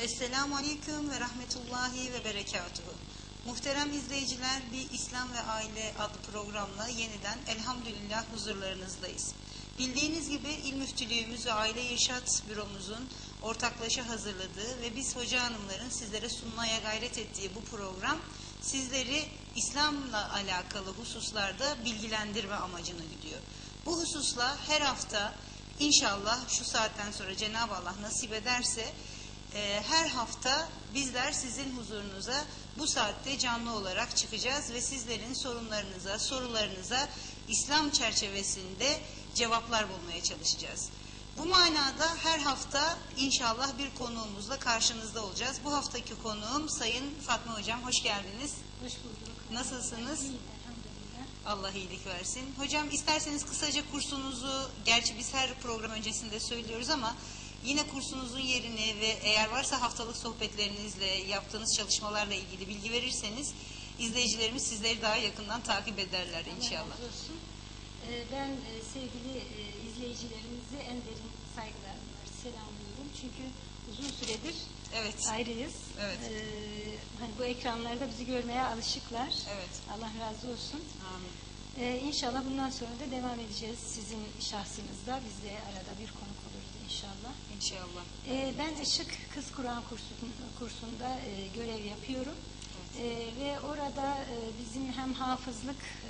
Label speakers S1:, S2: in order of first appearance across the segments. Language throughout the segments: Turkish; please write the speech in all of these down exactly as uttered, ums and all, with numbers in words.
S1: Esselamu Aleyküm ve Rahmetullahi ve Berekatuhu. Muhterem izleyiciler, Bir İslam ve Aile adlı programla yeniden elhamdülillah huzurlarınızdayız. Bildiğiniz gibi İl Müftülüğümüz ve Aile İrşad Büromuzun ortaklaşa hazırladığı ve biz hoca hanımların sizlere sunmaya gayret ettiği bu program sizleri İslam'la alakalı hususlarda bilgilendirme amacına gidiyor. Bu hususla her hafta inşallah şu saatten sonra Cenab-ı Allah nasip ederse e, her hafta bizler sizin huzurunuza bu saatte canlı olarak çıkacağız ve sizlerin sorunlarınıza, sorularınıza İslam çerçevesinde cevaplar bulmaya çalışacağız. Bu manada her hafta inşallah bir konuğumuzla karşınızda olacağız. Bu haftaki konuğum Sayın Fatma Hocam. Hoş geldiniz.
S2: Hoş bulduk.
S1: Nasılsınız?
S2: İyiyim, elhamdülillah.
S1: Allah iyilik versin. Hocam isterseniz kısaca kursunuzu, gerçi biz her program öncesinde söylüyoruz ama yine kursunuzun yerini ve eğer varsa haftalık sohbetlerinizle, yaptığınız çalışmalarla ilgili bilgi verirseniz izleyicilerimiz sizleri daha yakından takip ederler inşallah.
S2: Allah razı olsun. Ee, Ben e, sevgili e, izleyicilerimizi en derin saygılarımla selamlıyorum. Çünkü uzun süredir
S1: Evet.
S2: ayrıyız.
S1: Evet.
S2: Ee, hani bu ekranlarda bizi görmeye alışıklar.
S1: Evet.
S2: Allah razı olsun.
S1: Amin.
S2: Ee, İnşallah bundan sonra da devam edeceğiz sizin şahsınızda. Biz de arada bir konuk oluruz inşallah.
S1: İnşallah.
S2: Ee, ben Işık Kız Kur'an kursu- kursunda e, görev yapıyorum.
S1: Evet.
S2: Ee, ve orada e, bizim hem hafızlık e,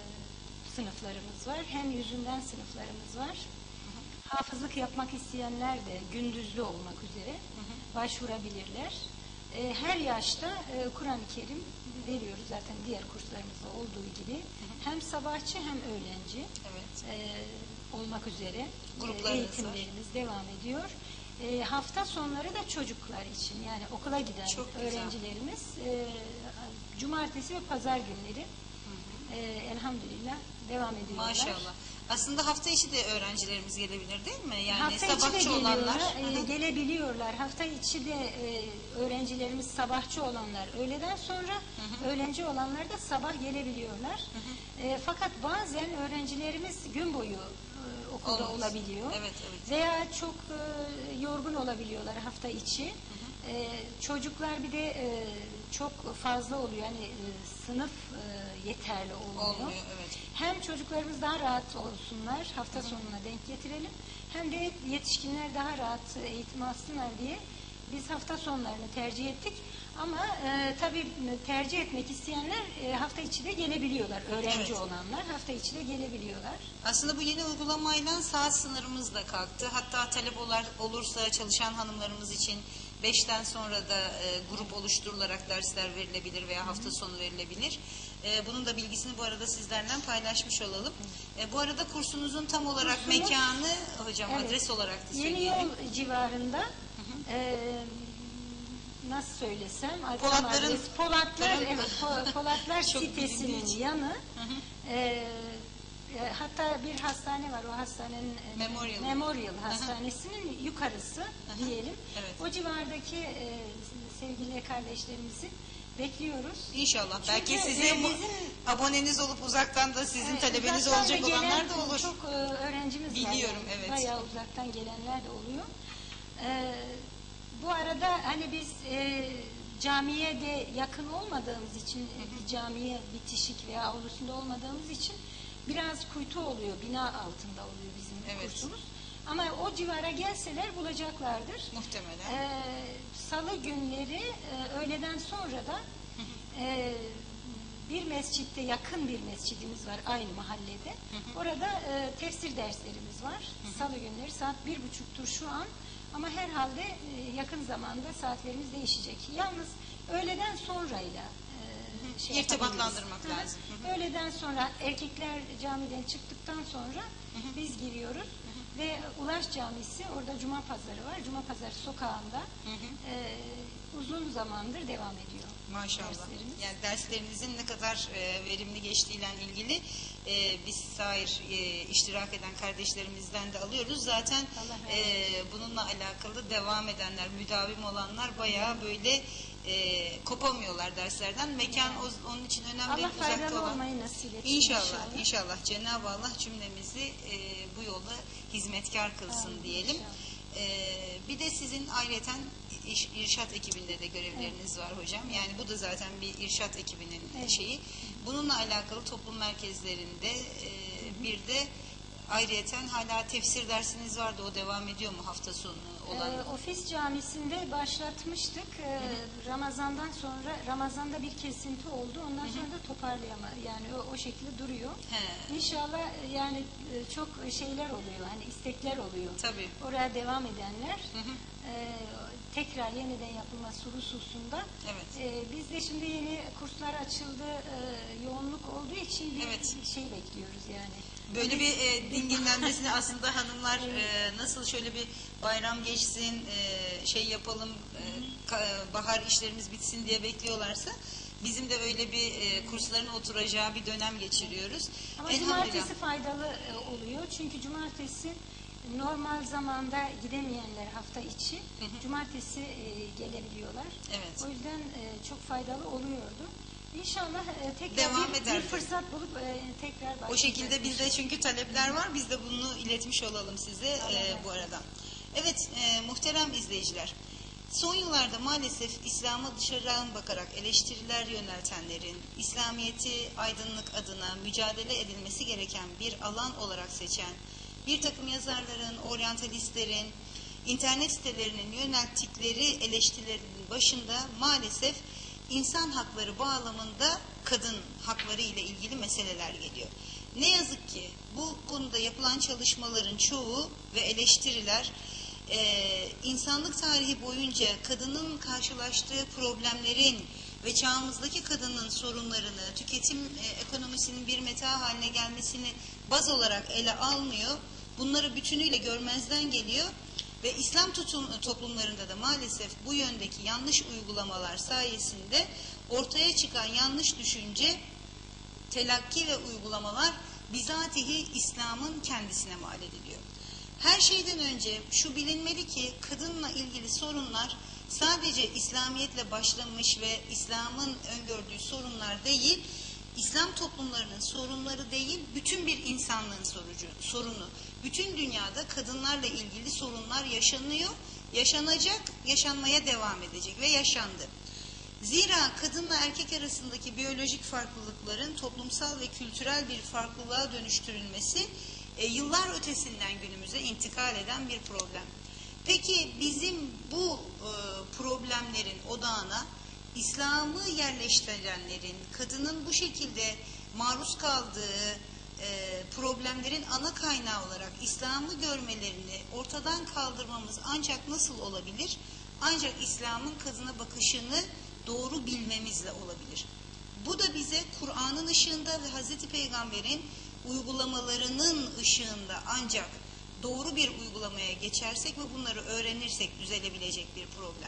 S2: sınıflarımız var, hem yüzünden sınıflarımız var.
S1: Hı hı.
S2: Hafızlık yapmak isteyenler de gündüzlü olmak üzere
S1: Hı hı.
S2: başvurabilirler. E, her yaşta e, Kur'an-ı Kerim veriyoruz zaten diğer kurslarımızda olduğu gibi.
S1: Hı hı.
S2: Hem sabahçı hem öğlenci
S1: Evet.
S2: e, olmak üzere e,
S1: Gruplarınız
S2: eğitimlerimiz devam ediyor. E, hafta sonları da çocuklar için, yani okula giden
S1: Çok güzel.
S2: öğrencilerimiz e, cumartesi ve pazar günleri e, elhamdülillah devam ediyorlar.
S1: Maşallah. Aslında hafta içi de öğrencilerimiz gelebilir değil mi? Yani
S2: Hafta içi de
S1: sabahçı
S2: geliyorlar,
S1: olanlar.
S2: e,
S1: Hı hı.
S2: gelebiliyorlar. Hafta içi de e, öğrencilerimiz sabahçı olanlar öğleden sonra,
S1: Hı hı.
S2: öğlenci olanlar da sabah gelebiliyorlar.
S1: Hı hı.
S2: E, fakat bazen öğrencilerimiz gün boyu e, okulda
S1: Olmaz.
S2: olabiliyor.
S1: Evet, evet.
S2: Veya çok e, yorgun olabiliyorlar hafta içi.
S1: Hı hı.
S2: E, çocuklar bir de e, çok fazla oluyor. Yani e, sınıf e, yeterli olmuyor.
S1: Olmuyor, evet.
S2: Hem çocuklarımız daha rahat olsunlar, hafta sonuna denk getirelim. Hem de yetişkinler daha rahat eğitim alsınlar diye biz hafta sonlarını tercih ettik. Ama e, tabii tercih etmek isteyenler e, hafta içi de gelebiliyorlar. Öğrenci
S1: Evet.
S2: olanlar hafta içi de gelebiliyorlar.
S1: Aslında bu yeni uygulamayla saat sınırımız da kalktı. Hatta talep olar, olursa çalışan hanımlarımız için beşten sonra da e, grup oluşturularak dersler verilebilir veya hafta sonu verilebilir. E, bunun da bilgisini bu arada sizlerden paylaşmış olalım. E, bu arada kursunuzun tam olarak
S2: Kursumuz-
S1: mekanı hocam
S2: Evet.
S1: adres olarak da
S2: Yeni
S1: söyleyelim.
S2: Yol civarında e, nasıl söylesem
S1: Polatların-
S2: adres, Polatlar,
S1: Tarım-
S2: evet, Po- Polatlar
S1: Çok
S2: sitesinin
S1: bilindiği için.
S2: yanı.
S1: Hı hı.
S2: e, e, hatta bir hastane var, o hastanenin e,
S1: Memorial.
S2: Memorial
S1: Hı hı.
S2: Hastanesi'nin yukarısı
S1: hı.
S2: diyelim.
S1: Evet.
S2: O civardaki e, sevgili kardeşlerimizi bekliyoruz.
S1: İnşallah.
S2: Çünkü,
S1: Belki
S2: e,
S1: sizin bu-
S2: bizim-
S1: aboneniz olup uzaktan da sizin
S2: Evet,
S1: talebeniz
S2: uzaktan
S1: olacak
S2: da gelen
S1: olanlar da olur.
S2: Çok e, öğrencimiz var.
S1: Biliyorum,
S2: yani.
S1: evet.
S2: Bayağı uzaktan gelenler de oluyor. E, bu arada hani biz e, camiye de yakın olmadığımız için, e, bir camiye bitişik veya avlusunda olmadığımız için biraz kuytu oluyor, bina altında oluyor bizim
S1: Evet.
S2: kursumuz. Ama o civara gelseler bulacaklardır.
S1: Muhtemelen.
S2: E, Salı günleri e, öğleden sonra da e, bir mescitte, yakın bir mescidimiz var aynı mahallede.
S1: hı.
S2: Orada e, tefsir derslerimiz var. Salı günleri saat bir buçuktur şu an. Ama herhalde e, yakın zamanda saatlerimiz değişecek. Yalnız öğleden sonrayla e, şey
S1: İrtibatlandırmak
S2: yapabiliriz.
S1: lazım.
S2: Hı hı. Öğleden sonra erkekler camiden çıktıktan sonra
S1: hı.
S2: biz giriyoruz. Ve Ulaş Camisi, orada Cuma Pazarı var. Cuma Pazarı sokağında
S1: Hı hı.
S2: e, uzun zamandır devam ediyor.
S1: Maşallah.
S2: derslerimiz.
S1: Yani derslerinizin ne kadar e, verimli geçtiğiyle ilgili e, biz sair e, iştirak eden kardeşlerimizden de alıyoruz. Zaten
S2: Allah razı
S1: e, bununla alakalı devam edenler, müdavim olanlar bayağı böyle e, kopamıyorlar derslerden. Mekan o- onun için önemli.
S2: Allah
S1: uzakta
S2: faydalı
S1: olan.
S2: olmayı nasip etsin
S1: İnşallah,
S2: inşallah.
S1: inşallah. Cenab-ı Allah cümlemizi e, bu yolda hizmetkar kılsın
S2: Amin,
S1: diyelim.
S2: inşallah.
S1: Ee, bir de sizin ayrıyeten iş- irşat ekibinde de görevleriniz var hocam. Yani bu da zaten bir irşat ekibinin
S2: Evet.
S1: şeyi. Bununla alakalı toplum merkezlerinde e, bir de ayrıyeten hala tefsir dersiniz vardı. O devam ediyor mu hafta sonu olan?
S2: Ee, ofis camisinde başlatmıştık. Ee, Ramazan'dan sonra Ramazan'da bir kesinti oldu. Ondan sonra da toparlayama yani o, o şekilde duruyor.
S1: He.
S2: İnşallah e, yani e, çok şeyler oluyor. Hani istekler oluyor.
S1: Tabii.
S2: Oraya devam edenler
S1: Hı hı.
S2: e, tekrar yeniden yapılması hususunda.
S1: Evet.
S2: E, biz de şimdi yeni kurslar açıldı. E, yoğunluk olduğu için bir
S1: Evet.
S2: şey bekliyoruz yani.
S1: Böyle bir e, dinginlenmesini aslında hanımlar e, nasıl şöyle bir bayram geçsin, e, şey yapalım, e, ka- bahar işlerimiz bitsin diye bekliyorlarsa bizim de öyle bir e, kursların oturacağı bir dönem geçiriyoruz.
S2: Ama
S1: Elhamdülillah.
S2: cumartesi faydalı e, oluyor. Çünkü cumartesi normal zamanda gidemeyenler hafta içi
S1: Hı hı.
S2: cumartesi e, gelebiliyorlar.
S1: Evet.
S2: O yüzden e, çok faydalı oluyordu. İnşallah e, tekrar
S1: Devam
S2: bir,
S1: eder.
S2: bir fırsat bulup e, tekrar başlayacağız.
S1: O şekilde bizde çünkü talepler var. Biz de bunu iletmiş olalım size e, bu arada. Evet e, muhterem izleyiciler. Son yıllarda maalesef İslam'a dışarıdan bakarak eleştiriler yöneltenlerin İslamiyet'i aydınlık adına mücadele edilmesi gereken bir alan olarak seçen bir takım yazarların, oryantalistlerin, internet sitelerinin yönelttikleri eleştirilerin başında maalesef insan hakları bağlamında kadın hakları ile ilgili meseleler geliyor. Ne yazık ki bu konuda yapılan çalışmaların çoğu ve eleştiriler e, insanlık tarihi boyunca kadının karşılaştığı problemlerin ve çağımızdaki kadının sorunlarını, tüketim e, ekonomisinin bir meta haline gelmesini baz olarak ele almıyor. Bunları bütünüyle görmezden geliyor. Ve İslam tutum, toplumlarında da maalesef bu yöndeki yanlış uygulamalar sayesinde ortaya çıkan yanlış düşünce, telakki ve uygulamalar bizatihi İslam'ın kendisine mal ediliyor. Her şeyden önce şu bilinmeli ki kadınla ilgili sorunlar sadece İslamiyetle başlamış ve İslam'ın öngördüğü sorunlar değil, İslam toplumlarının sorunları değil, bütün bir insanlığın sorucu, sorunu. Bütün dünyada kadınlarla ilgili sorunlar yaşanıyor, yaşanacak, yaşanmaya devam edecek ve yaşandı. Zira kadınla erkek arasındaki biyolojik farklılıkların toplumsal ve kültürel bir farklılığa dönüştürülmesi e, yıllar ötesinden günümüze intikal eden bir problem. Peki bizim bu e, problemlerin odağına İslam'ı yerleştirenlerin, kadının bu şekilde maruz kaldığı e, problemlerin ana kaynağı olarak İslam'ı görmelerini ortadan kaldırmamız ancak nasıl olabilir? Ancak İslam'ın kadına bakışını doğru bilmemizle olabilir. Bu da bize Kur'an'ın ışığında ve Hazreti Peygamber'in uygulamalarının ışığında ancak doğru bir uygulamaya geçersek ve bunları öğrenirsek düzelebilecek bir problem.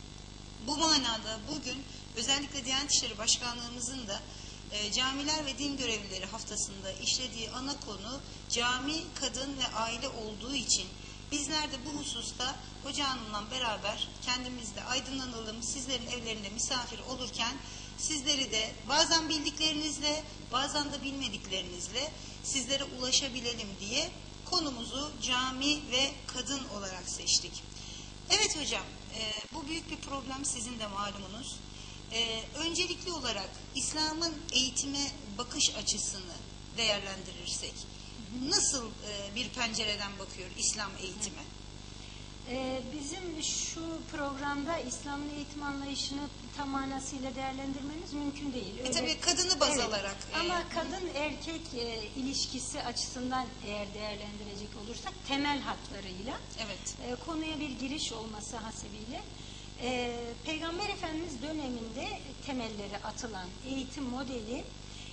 S1: Bu manada bugün özellikle Diyanet İşleri Başkanlığımızın da e, camiler ve din görevlileri haftasında işlediği ana konu cami, kadın ve aile olduğu için bizler de bu hususta Hoca Hanım'la beraber kendimiz de aydınlanalım, sizlerin evlerinde misafir olurken sizleri de bazen bildiklerinizle, bazen de bilmediklerinizle sizlere ulaşabilelim diye konumuzu cami ve kadın olarak seçtik. Evet hocam, e, bu büyük bir problem, sizin de malumunuz. E, öncelikli olarak İslam'ın eğitime bakış açısını değerlendirirsek, nasıl e, bir pencereden bakıyor İslam eğitime?
S2: Ee, bizim şu programda İslam'ın eğitim anlayışını tam manasıyla değerlendirmemiz mümkün değil.
S1: E
S2: Öyle-
S1: tabii kadını baz
S2: Evet.
S1: alarak. e,
S2: Ama kadın erkek e, ilişkisi açısından eğer değerlendirecek olursak temel hatlarıyla
S1: Evet.
S2: e, konuya bir giriş olması hasebiyle e, Peygamber Efendimiz döneminde temelleri atılan eğitim modeli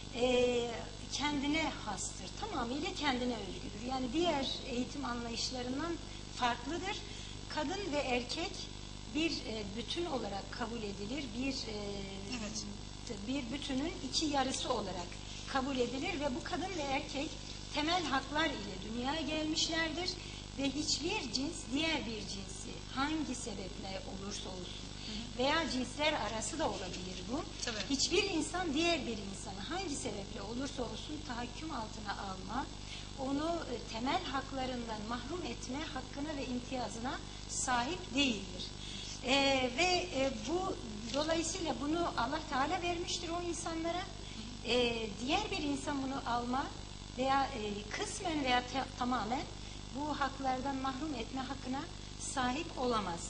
S2: e, kendine hastır. Tamamıyla kendine özgüdür. Yani diğer eğitim anlayışlarından farklıdır. Kadın ve erkek bir e, bütün olarak kabul edilir. Bir e,
S1: Evet.
S2: bir bütünün iki yarısı olarak kabul edilir ve bu kadın ve erkek temel haklar ile dünyaya gelmişlerdir ve hiçbir cins diğer bir cinsi hangi sebeple olursa olsun veya cinsler arası da olabilir bu.
S1: Tabii.
S2: Hiçbir insan diğer bir insanı hangi sebeple olursa olsun tahakküm altına alma, onu e, temel haklarından mahrum etme hakkına ve imtiyazına sahip değildir. E, ve e, bu dolayısıyla bunu Allah Teala vermiştir o insanlara. E, diğer bir insan bunu alma veya e, kısmen veya te, tamamen bu haklardan mahrum etme hakkına sahip olamaz.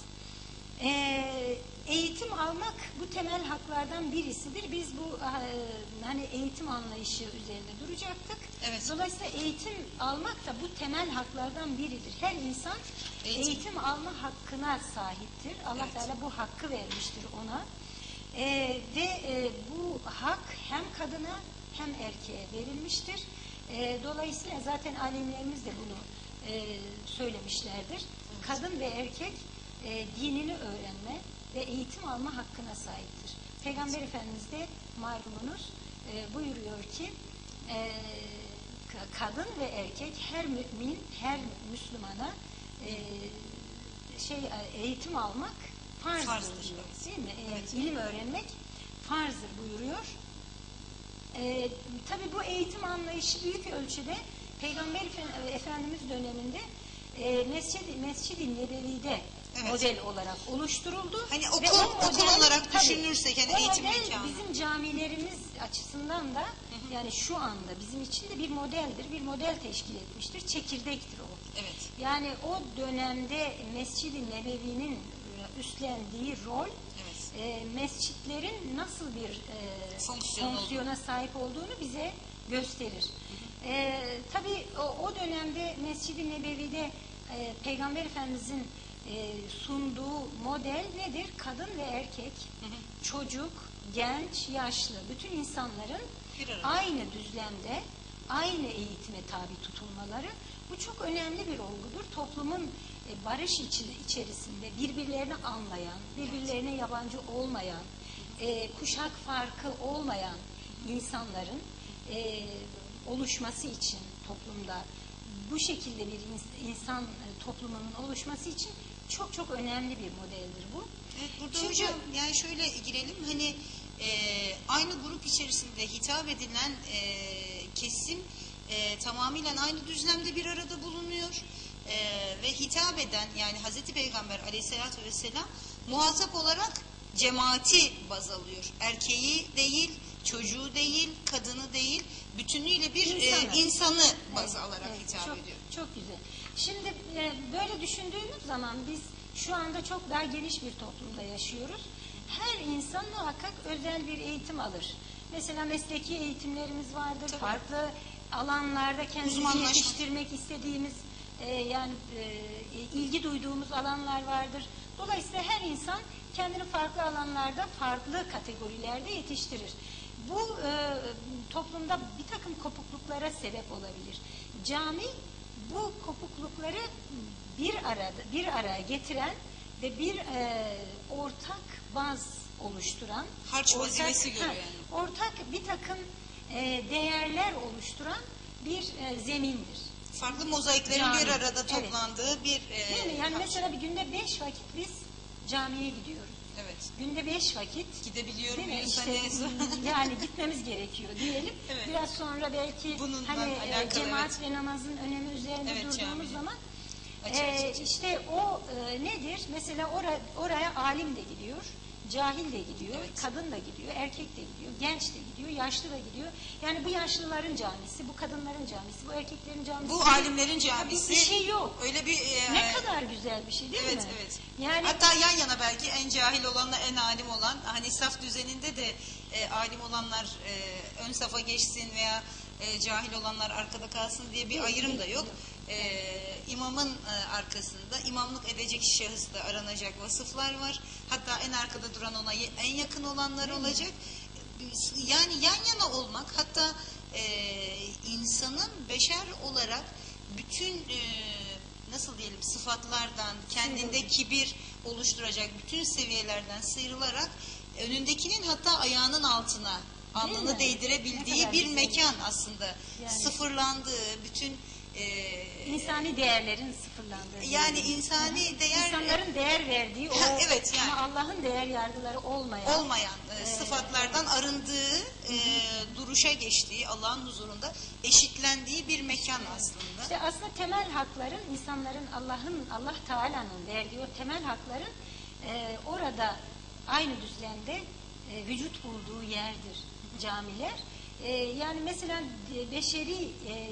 S2: E, eğitim almak bu temel haklardan birisidir. Biz bu e, hani eğitim anlayışı üzerinde duracaktık.
S1: Evet.
S2: Dolayısıyla eğitim almak da bu temel haklardan biridir. Her insan
S1: Eğitim,
S2: eğitim alma hakkına sahiptir. Allah
S1: Evet.
S2: Teala bu hakkı vermiştir ona. E, ve e, bu hak hem kadına hem erkeğe verilmiştir. E, dolayısıyla zaten alimlerimiz de bunu e, söylemişlerdir. Evet. Kadın ve erkek e, dinini öğrenme ve eğitim alma hakkına sahiptir. Peygamber evet. Efendimiz de malumunuz e, buyuruyor ki e, kadın ve erkek her mümin, her Müslümana e, şey eğitim almak farzdır,
S1: farzdır
S2: diyor,
S1: evet.
S2: değil mi? E,
S1: Evet.
S2: İlim öğrenmek farzdır buyuruyor. E, tabii bu eğitim anlayışı büyük ölçüde Peygamber Efendimiz döneminde e, Mescid-i Mescid Nebevi'de evet. model olarak oluşturuldu.
S1: Hani okul,
S2: ve o model,
S1: okul olarak
S2: tabii,
S1: düşünürsek hani
S2: o
S1: eğitim
S2: model
S1: imkanı.
S2: bizim camilerimiz açısından da hı hı. yani şu anda bizim için de bir modeldir. Bir model teşkil etmiştir. Çekirdektir o.
S1: Evet.
S2: Yani o dönemde Mescid-i Nebevi'nin üstlendiği rol evet. e, mescitlerin nasıl bir e,
S1: Fonksiyon
S2: fonksiyona oldu. sahip olduğunu bize gösterir. Hı hı. E, tabii o, o dönemde Mescid-i Nebevi'de e, Peygamber Efendimizin e, sunduğu model nedir? Kadın ve erkek, hı hı. çocuk, genç, yaşlı, bütün insanların aynı düzlemde, aynı eğitime tabi tutulmaları, bu çok önemli bir olgudur. Toplumun e, barış içerisinde birbirlerini anlayan, birbirlerine yabancı olmayan, e, kuşak farkı olmayan insanların e, oluşması için toplumda, bu şekilde bir insan e, toplumunun oluşması için çok çok önemli bir modeldir bu.
S1: Evet, burada
S2: Çünkü,
S1: hocam yani şöyle girelim, hani e, aynı grup içerisinde hitap edilen e, kesim e, tamamıyla aynı düzlemde bir arada bulunuyor e, ve hitap eden yani Hazreti Peygamber Aleyhisselatü Vesselam muhatap olarak cemaati baz alıyor. Erkeği değil, çocuğu değil, kadını değil, bütünüyle bir insanı, e, insanı baz evet, alarak evet, hitap
S2: çok,
S1: ediyor.
S2: Çok güzel. Şimdi e, böyle düşündüğümüz zaman biz şu anda çok daha geniş bir toplumda yaşıyoruz. Her insan muhakkak özel bir eğitim alır. Mesela mesleki eğitimlerimiz vardır. Tabii. Farklı alanlarda kendimizi yetiştirmek istediğimiz e, yani e, ilgi duyduğumuz alanlar vardır. Dolayısıyla her insan kendini farklı alanlarda, farklı kategorilerde yetiştirir. Bu e, toplumda bir takım kopukluklara sebep olabilir. Cami bu kopuklukları bir arada, bir araya getiren ve bir e, ortak baz oluşturan,
S1: harç vazifesi görüyor yani.
S2: Ortak bir takım e, değerler oluşturan bir e, zemindir.
S1: Farklı mozaiklerin cami. bir arada toplandığı evet. bir e,
S2: değil mi? Yani
S1: harç.
S2: mesela bir günde beş vakit biz camiye gidiyoruz.
S1: Evet.
S2: Günde beş vakit
S1: gidebiliyor muyuz?
S2: İşte,
S1: hani
S2: yani gitmemiz gerekiyor diyelim. Evet. Biraz sonra belki
S1: bunun
S2: hani
S1: alakalı,
S2: cemaat
S1: evet.
S2: ve namazın önemi üzerinde evet, durduğumuz cami. zaman e, işte o e, nedir? Mesela ora, oraya alim de gidiyor, cahil de gidiyor, evet. kadın da gidiyor, erkek de gidiyor, genç de gidiyor, yaşlı da gidiyor. Yani bu yaşlıların camisi, bu kadınların camisi, bu erkeklerin camisi.
S1: Bu alimlerin camisi.
S2: Bir şey yok.
S1: Öyle bir e,
S2: ne kadar güzel bir şey değil
S1: evet,
S2: mi?
S1: Evet, evet.
S2: Yani
S1: hatta yan yana belki en cahil olanla en alim olan, hani saf düzeninde de e, alim olanlar e, ön safa geçsin veya e, cahil olanlar arkada kalsın diye bir evet, ayrım da yok. Ee, imamın e, arkasında imamlık edecek şahısta aranacak vasıflar var. Hatta en arkada duran ona en yakın olanlar olacak. Yani yan yana olmak, hatta e, insanın beşer olarak bütün e, nasıl diyelim sıfatlardan, kendinde kibir oluşturacak bütün seviyelerden sıyrılarak önündekinin hatta ayağının altına alnını değdirebildiği bir mekan aslında. Yani. Sıfırlandığı, bütün e,
S2: insani değerlerin sıfırlandığı.
S1: yani insani
S2: Hı.
S1: değer
S2: insanların değer verdiği o
S1: evet, yani.
S2: ama Allah'ın değer yargıları olmayan
S1: olmayan e, sıfatlardan
S2: e,
S1: arındığı, e, duruşa geçtiği, Allah'ın huzurunda eşitlendiği bir mekan aslında.
S2: İşte aslında temel hakların, insanların Allah'ın, Allah Teala'nın verdiği o temel hakların e, orada aynı düzlemde e, vücut bulduğu yerdir camiler. E, yani mesela e, beşeri e,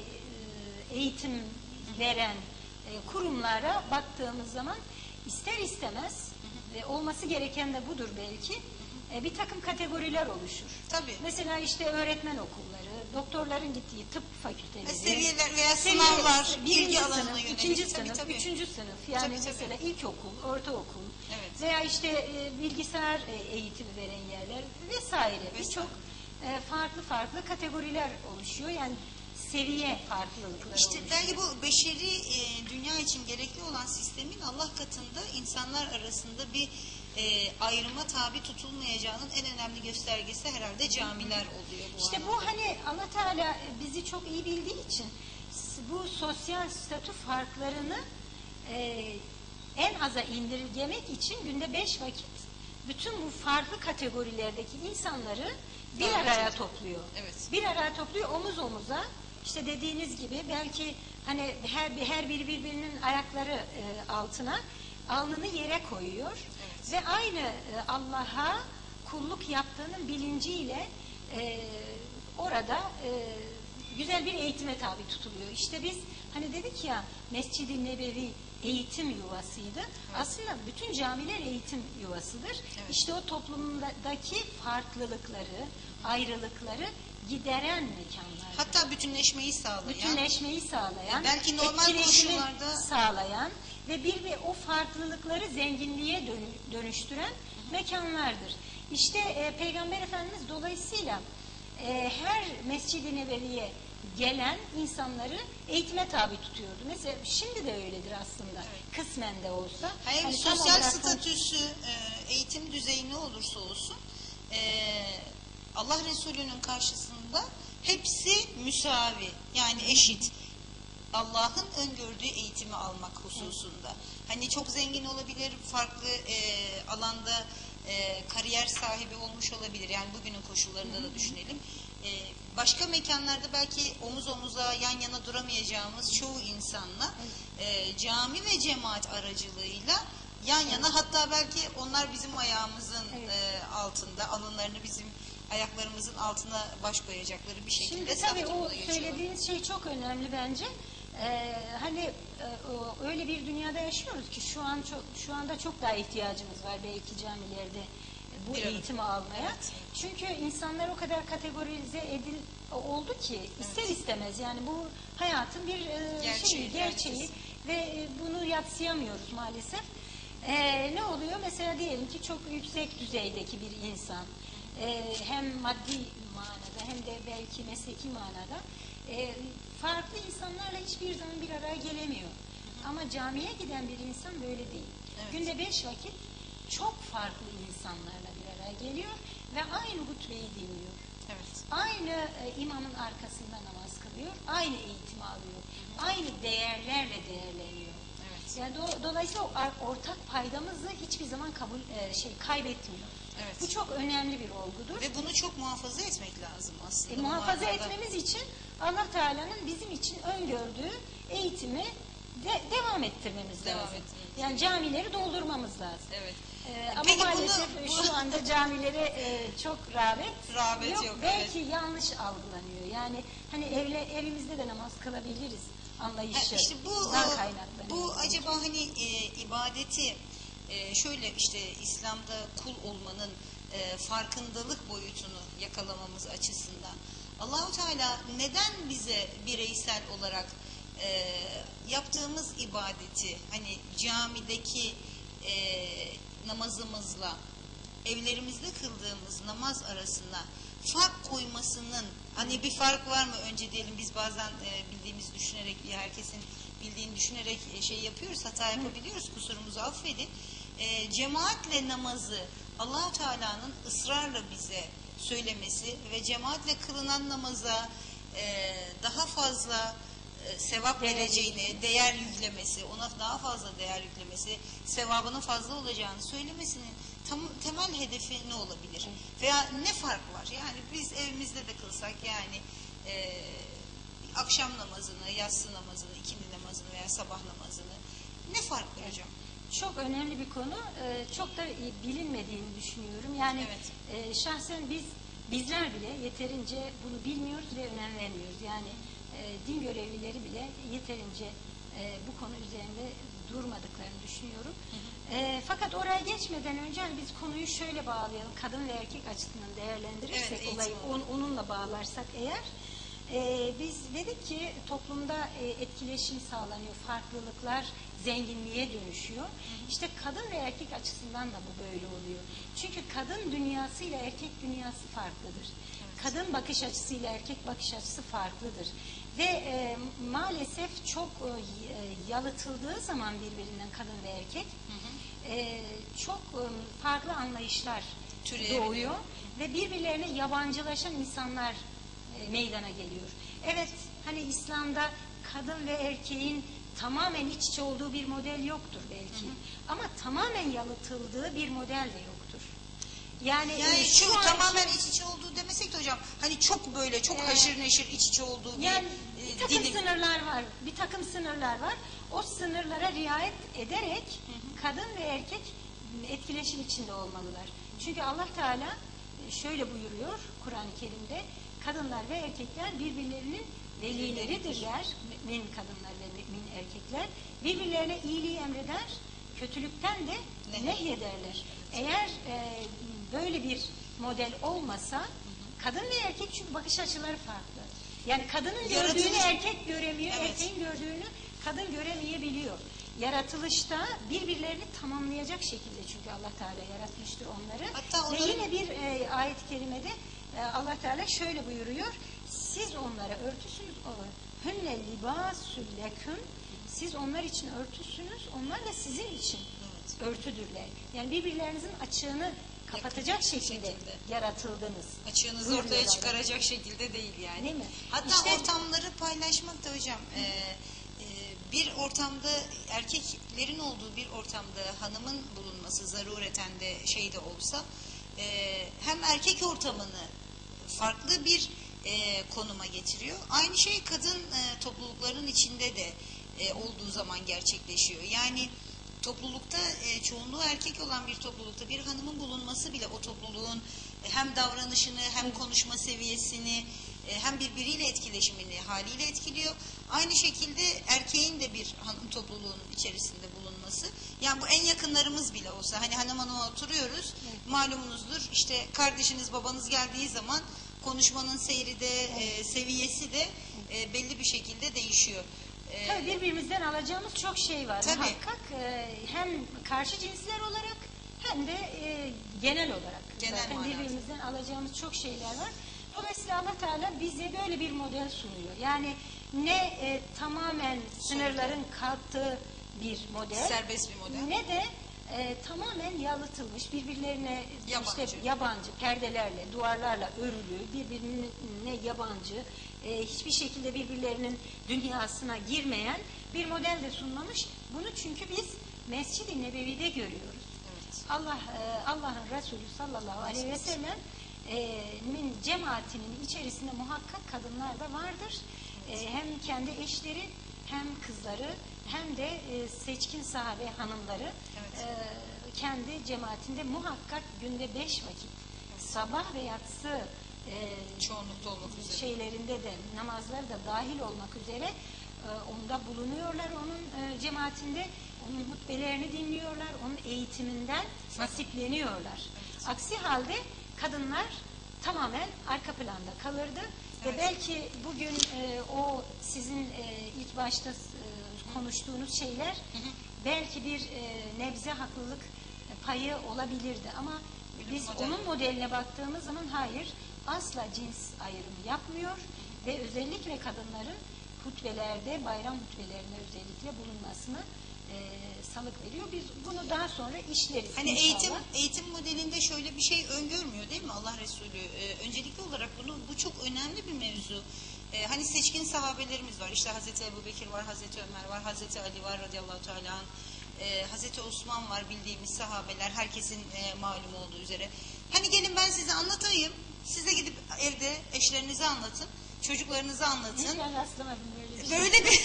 S2: eğitim veren e, kurumlara baktığımız zaman ister istemez ve olması gereken de budur belki, e, bir takım kategoriler oluşur.
S1: Tabii.
S2: Mesela işte öğretmen okulları, doktorların gittiği tıp fakülteleri,
S1: E, seviyeler veya
S2: seviye-
S1: sınavlar,
S2: birinci
S1: ilgi alanına
S2: sınıf,
S1: yönelik.
S2: ikinci
S1: Tabii,
S2: sınıf,
S1: tabii.
S2: üçüncü sınıf, yani
S1: Tabii, tabii.
S2: mesela ilkokul, ortaokul
S1: Evet.
S2: veya işte e, bilgisayar e, eğitimi veren yerler vesaire.
S1: Vesaire.
S2: Birçok e, farklı farklı kategoriler oluşuyor. Yani seviye farklılıkları
S1: İşte
S2: oluşuyor.
S1: belki bu beşeri e, dünya için gerekli olan sistemin Allah katında insanlar arasında bir e, ayrıma tabi tutulmayacağının en önemli göstergesi herhalde camiler oluyor bu
S2: İşte
S1: anlamda.
S2: bu hani Allah Teala bizi çok iyi bildiği için bu sosyal statü farklarını e, en aza indirgemek için günde beş vakit bütün bu farklı kategorilerdeki insanları bir
S1: Evet.
S2: araya topluyor.
S1: Evet.
S2: Bir araya topluyor, omuz omuza. İşte dediğiniz gibi belki hani her her biri birbirinin ayakları e, altına alnını yere koyuyor.
S1: Evet.
S2: Ve aynı e, Allah'a kulluk yaptığının bilinciyle e, orada e, güzel bir eğitime tabi tutuluyor. İşte biz hani dedik ya Mescid-i Nebevi eğitim yuvasıydı. Evet. Aslında bütün camiler eğitim yuvasıdır. Evet. İşte o toplumdaki farklılıkları, ayrılıkları gideren mekanlar.
S1: Hatta bütünleşmeyi sağlayan.
S2: Bütünleşmeyi sağlayan,
S1: belki normal
S2: etkileşimi
S1: koşullarda
S2: sağlayan ve bir ve o farklılıkları zenginliğe dönü- dönüştüren mekanlardır. İşte e, Peygamber Efendimiz dolayısıyla e, her Mescid-i Nebevi'ye gelen insanları eğitime tabi tutuyordu. Mesela şimdi de öyledir aslında.
S1: Evet.
S2: Kısmen de olsa.
S1: Hayır,
S2: Hani tam
S1: sosyal
S2: olarak-
S1: statüsü, e, eğitim düzeyi ne olursa olsun e, Allah Resulü'nün karşısında hepsi müsavi, yani eşit. Allah'ın öngördüğü eğitimi almak hususunda. Hani çok zengin olabilir, farklı e, alanda e, kariyer sahibi olmuş olabilir. Yani bugünün koşullarında da düşünelim. E, başka mekanlarda belki omuz omuza yan yana duramayacağımız çoğu insanla e, cami ve cemaat aracılığıyla yan yana, hatta belki onlar bizim ayağımızın
S2: Evet.
S1: e, altında, alınlarını bizim ayaklarımızın altına baş koyacakları bir şekilde
S2: Şimdi
S1: saf
S2: tabii o
S1: durumda geçiyorlar.
S2: söylediğiniz şey çok önemli bence. Ee, hani e, o, öyle bir dünyada yaşıyoruz ki şu an çok şu anda çok daha ihtiyacımız var belki camilerde e, bu
S1: Bir
S2: eğitimi almaya.
S1: Evet.
S2: Çünkü insanlar o kadar kategorize edil oldu ki ister istemez, yani bu hayatın bir e,
S1: Gerçeği,
S2: şeyi, gerçeği
S1: herkes.
S2: ve e, bunu yadsıyamıyoruz maalesef. Ee, ne oluyor? Mesela diyelim ki çok yüksek düzeydeki bir insan e, hem maddi manada hem de belki mesleki manada e, farklı insanlarla hiçbir zaman bir araya gelemiyor. Ama camiye giden bir insan böyle değil.
S1: Evet.
S2: Günde beş vakit çok farklı insanlarla bir araya geliyor ve aynı hutbeyi dinliyor.
S1: Evet.
S2: Aynı e, imamın arkasında namaz kılıyor, aynı eğitimi alıyor, aynı değerlerle değerleniyor.
S1: Evet.
S2: Yani do- dolayısıyla o ar- ortak paydamızı hiçbir zaman kabul e, şey kaybetmiyor.
S1: Evet.
S2: Bu çok önemli bir olgudur.
S1: Ve bunu çok muhafaza etmek lazım aslında.
S2: E,
S1: bu
S2: muhafaza
S1: manada.
S2: etmemiz için Allah Teala'nın bizim için öngördüğü eğitimi de devam ettirmemiz
S1: Devam
S2: lazım.
S1: ettirmemiz
S2: Yani camileri doldurmamız lazım.
S1: Evet.
S2: Ee, ama
S1: Peki bunu-
S2: maalesef
S1: bu-
S2: şu anda camilere e, çok rağbet,
S1: Rağbet yok,
S2: Belki yanlış algılanıyor. Yani hani evle, evimizde de namaz kılabiliriz anlayışı.
S1: Ha, işte bu
S2: dan kaynaklanıyor.
S1: bu acaba hani e, ibadeti e, şöyle işte İslam'da kul olmanın e, farkındalık boyutunu yakalamamız açısından Allahu Teala neden bize bireysel olarak e, yaptığımız ibadeti hani camideki e, namazımızla evlerimizde kıldığımız namaz arasında fark koymasının, hani bir fark var mı önce diyelim, biz bazen e, bildiğimizi düşünerek, herkesin bildiğini düşünerek e, şey yapıyoruz, hata yapabiliyoruz, kusurumuzu affedin. E, cemaatle namazı Allah-u Teala'nın ısrarla bize söylemesi ve cemaatle kılınan namaza e, daha fazla e, e, sevap
S2: Değer
S1: vereceğini,
S2: yüklemesi.
S1: değer yüklemesi, ona daha fazla değer yüklemesi, sevabının fazla olacağını söylemesinin tam, temel hedefi ne olabilir?
S2: Evet.
S1: Veya ne fark var? Yani biz evimizde de kılsak yani e, akşam namazını, yatsı namazını, ikindi namazını veya sabah namazını ne fark var hocam?
S2: Çok önemli bir konu. Ee, çok da bilinmediğini düşünüyorum. Yani
S1: Evet.
S2: e, şahsen biz bizler bile yeterince bunu bilmiyoruz ve önem vermiyoruz. Yani e, din görevlileri bile yeterince e, bu konu üzerinde durmadıklarını düşünüyorum.
S1: Hı hı.
S2: E, fakat oraya geçmeden önce hani biz konuyu şöyle bağlayalım. Kadın ve erkek açısından değerlendirirsek,
S1: Evet, eğitim
S2: olayı on, onunla bağlarsak eğer, e, biz dedik ki toplumda e, etkileşim sağlanıyor, farklılıklar zenginliğe dönüşüyor. Hı hı. İşte kadın ve erkek açısından da bu böyle oluyor. Çünkü kadın dünyası ile erkek dünyası farklıdır. Evet. Kadın bakış açısıyla erkek bakış açısı farklıdır. Ve e, maalesef çok e, yalıtıldığı zaman birbirinden kadın ve erkek, hı hı. E, çok e, farklı anlayışlar doğuyor ve birbirlerine yabancılaşan insanlar e, meydana geliyor. Evet, hani İslam'da kadın ve erkeğin tamamen iç içe olduğu bir model yoktur belki. Hı hı. Ama tamamen yalıtıldığı bir model de yoktur. Yani,
S1: yani
S2: e,
S1: şu,
S2: şu
S1: tamamen iç içe olduğu demesek de hocam, hani çok böyle çok
S2: e,
S1: haşır neşir iç içe olduğu
S2: yani
S1: bir,
S2: bir
S1: e,
S2: takım
S1: dilim.
S2: sınırlar var. Bir takım sınırlar var. O sınırlara riayet ederek hı hı. kadın ve erkek etkileşim içinde olmalılar. Çünkü Allah Teala şöyle buyuruyor Kur'an-ı Kerim'de, kadınlar ve erkekler birbirlerinin velileridirler. Mümin kadınlar ve mümin erkekler birbirlerine iyiliği emreder, kötülükten de nehyederler. Eğer e, böyle bir model olmasa, hı hı. kadın ve erkek, çünkü bakış açıları farklı. Yani kadının
S1: Yaratılış...
S2: gördüğünü erkek göremiyor, evet. erkeğin gördüğünü kadın göremeyebiliyor. Yaratılışta birbirlerini tamamlayacak şekilde, çünkü Allah Teala yaratmıştır onları.
S1: Hatta
S2: ve
S1: onların...
S2: yine bir e, ayet-i kerimede e, Allah Teala şöyle buyuruyor: siz onlara örtüsünüz olun. Hünne libâsül leküm. Siz onlar için örtüsünüz, onlar da sizin için evet. örtüdürler. Yani birbirlerinizin açığını kapatacak şekilde, şekilde yaratıldınız.
S1: Açığınızı ortaya çıkaracak şekilde değil yani.
S2: Değil mi?
S1: Hatta işte, ortamları paylaşmak da hocam, e, e, bir ortamda erkeklerin olduğu bir ortamda hanımın bulunması zarureten de şey de olsa, e, hem erkek ortamını farklı bir e, konuma getiriyor. Aynı şey kadın e, toplulukların içinde de e, olduğu zaman gerçekleşiyor. Yani toplulukta e, çoğunluğu erkek olan bir toplulukta bir hanımın bulunması bile o topluluğun e, hem davranışını hem konuşma seviyesini e, hem birbiriyle etkileşimini haliyle etkiliyor. Aynı şekilde erkeğin de bir hanım topluluğunun içerisinde bulunması. Yani bu en yakınlarımız bile olsa, hani hanım hanıma oturuyoruz, evet. malumunuzdur işte kardeşiniz babanız geldiği zaman konuşmanın seyri de evet. e, seviyesi de e, belli bir şekilde değişiyor.
S2: Tabii birbirimizden alacağımız çok şey var.
S1: Tabii.
S2: Muhakkak e, hem karşı cinsler olarak hem de e, genel olarak.
S1: Genel
S2: Zaten
S1: manada.
S2: birbirimizden alacağımız çok şeyler var. Dolayısıyla Allah Teala bize böyle bir model sunuyor. Yani ne e, tamamen sınırların kalktığı bir model,
S1: serbest bir model,
S2: ne de e, tamamen yalıtılmış, birbirlerine
S1: yabancı.
S2: işte yabancı perdelerle, duvarlarla örülü, birbirine yabancı, e, hiçbir şekilde birbirlerinin dünyasına girmeyen bir model de sunmamış. Bunu çünkü biz Mescid-i Nebevi'de görüyoruz. Evet. Allah e, Allah'ın Resulü sallallahu aleyhi ve sellem'in cemaatinin içerisinde muhakkak kadınlar da vardır. Evet. E, hem kendi eşleri, hem kızları, hem de e, seçkin sahabe hanımları, evet. e, kendi cemaatinde muhakkak günde beş vakit, evet. sabah ve yatsı e,
S1: çoğunlukta olmak üzere
S2: şeylerinde de, namazları da dahil olmak üzere e, onda bulunuyorlar, onun e, cemaatinde onun hutbelerini dinliyorlar, onun eğitiminden nasipleniyorlar. Evet. Aksi halde kadınlar tamamen arka planda kalırdı. Evet. Ve belki bugün e, o sizin e, ilk başta e, konuştuğunuz şeyler, hı hı. belki bir e, nebze haklılık payı olabilirdi ama biz model. onun modeline baktığımız zaman hayır, asla cins ayrımı yapmıyor ve özellikle kadınların hutbelerde, bayram hutbelerinde özellikle bulunmasını e, salık veriyor. Biz bunu daha sonra işleriz.
S1: Hani
S2: inşallah.
S1: eğitim eğitim modelinde şöyle bir şey öngörmüyor değil mi Allah Resulü? Ee, öncelikli olarak bunu bu çok önemli bir mevzu. E, hani seçkin sahabelerimiz var. İşte Hazreti Ebubekir var, Hazreti Ömer var, Hazreti Ali var radıyallahu teala anh. E, Hazreti Osman var, bildiğimiz sahabeler, herkesin e, malum olduğu üzere. Hani gelin ben size anlatayım. Siz de gidip evde eşlerinize anlatın, çocuklarınıza anlatın.
S2: Hiç ben rastlamadım böyle bir şey.
S1: Böyle bir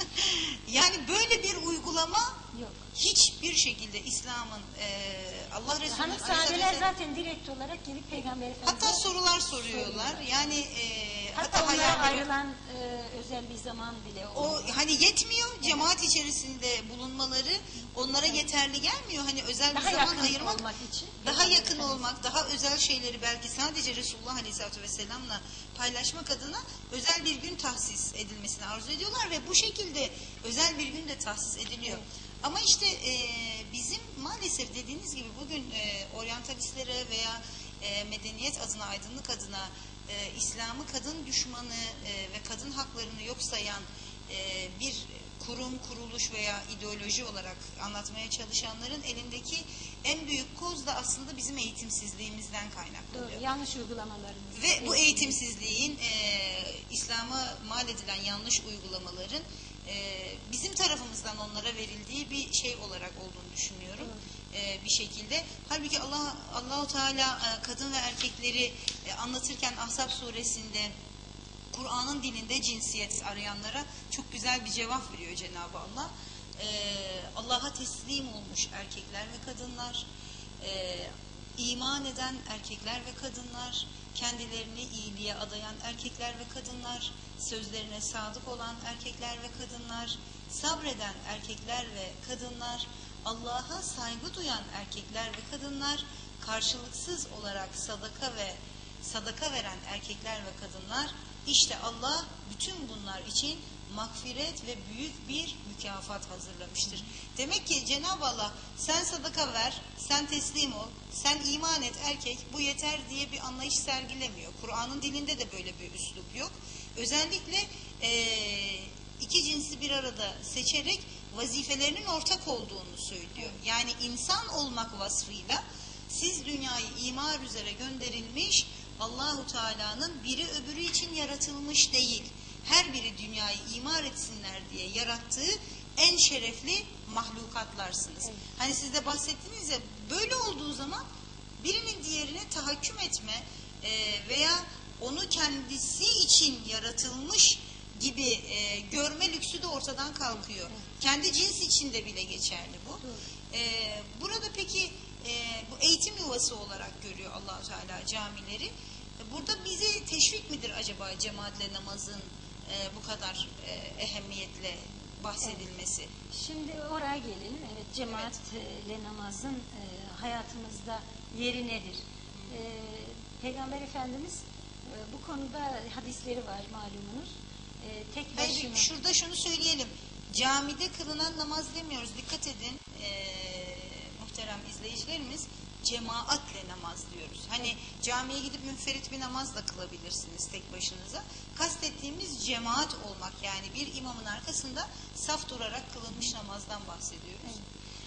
S1: yani böyle bir uygulama
S2: Yok.
S1: hiçbir şekilde İslam'ın e, Allah Resulü
S2: Hanım sahabeler zaten direkt olarak gelip Peygamber Efendimiz'e
S1: hatta sorular soruyorlar. Yani e,
S2: hatta,
S1: hatta
S2: onlara
S1: hayalleri,
S2: ayrılan e, özel bir zaman bile
S1: o
S2: oluyor.
S1: hani yetmiyor, cemaat içerisinde bulunmaları onlara yeterli gelmiyor. Hani özel
S2: Daha
S1: bir zaman
S2: yakın
S1: ayırmak,
S2: olmak için.
S1: daha yakın olmak, daha özel şeyleri belki sadece Resulullah Aleyhisselatü Vesselam'la paylaşmak adına özel bir gün tahsis edilmesini arzu ediyorlar ve bu şekilde özel bir gün de tahsis ediliyor.
S2: Evet.
S1: Ama işte e, bizim maalesef dediğiniz gibi bugün e, oryantalistlere veya e, medeniyet adına, aydınlık adına e, İslam'ı kadın düşmanı e, ve kadın haklarını yok sayan e, bir kurum, kuruluş veya ideoloji olarak anlatmaya çalışanların elindeki en büyük koz da aslında bizim eğitimsizliğimizden kaynaklanıyor.
S2: Doğru, yanlış uygulamalarımız.
S1: Ve bu eğitimsizliğin, e, İslam'a mal edilen yanlış uygulamaların e, bizim tarafımızdan onlara verildiği bir şey olarak olduğunu düşünüyorum. E, bir şekilde. Halbuki Allah Allahu Teala e, kadın ve erkekleri e, anlatırken Ahzab suresinde Kur'an'ın dilinde cinsiyet arayanlara çok güzel bir cevap veriyor Cenab-ı Allah. Ee, Allah'a teslim olmuş erkekler ve kadınlar, e, iman eden erkekler ve kadınlar, kendilerini iyiliğe adayan erkekler ve kadınlar, sözlerine sadık olan erkekler ve kadınlar, sabreden erkekler ve kadınlar, Allah'a saygı duyan erkekler ve kadınlar, karşılıksız olarak sadaka ve sadaka veren erkekler ve kadınlar. İşte Allah bütün bunlar için mağfiret ve büyük bir mükafat hazırlamıştır. Demek ki Cenab-ı Allah sen sadaka ver, sen teslim ol, sen iman et erkek, bu yeter diye bir anlayış sergilemiyor. Kur'an'ın dilinde de böyle bir üslup yok. Özellikle e, iki cinsi bir arada seçerek vazifelerinin ortak olduğunu söylüyor. Yani insan olmak vasfıyla siz dünyayı imar üzere gönderilmiş, Allahu Teala'nın biri öbürü için yaratılmış değil. Her biri dünyayı imar etsinler diye yarattığı en şerefli mahlukatlarsınız. Evet. Hani siz de bahsettiniz ya, böyle olduğu zaman birinin diğerine tahakküm etme e, veya onu kendisi için yaratılmış gibi e, görme lüksü de ortadan kalkıyor. Evet. Kendi cins içinde bile geçerli bu. E, burada peki e, bu eğitim yuvası olarak görüyor Allah-u Teala camileri. E, burada bize teşvik midir acaba cemaatle namazın e, bu kadar e, ehemmiyetle bahsedilmesi?
S2: Evet. Şimdi oraya gelelim. Evet, cemaatle evet. namazın e, hayatımızda yeri nedir? E, Peygamber Efendimiz e, bu konuda hadisleri var malumunuz. E, tek başına...
S1: Hayır, şurada şunu söyleyelim. Camide kılınan namaz demiyoruz. Dikkat edin e, muhterem izleyicilerimiz. Cemaatle namaz diyoruz. Hani camiye gidip münferit bir namaz da kılabilirsiniz tek başınıza. Kastettiğimiz cemaat olmak, yani bir imamın arkasında saf durarak kılınmış namazdan bahsediyoruz.
S2: Evet.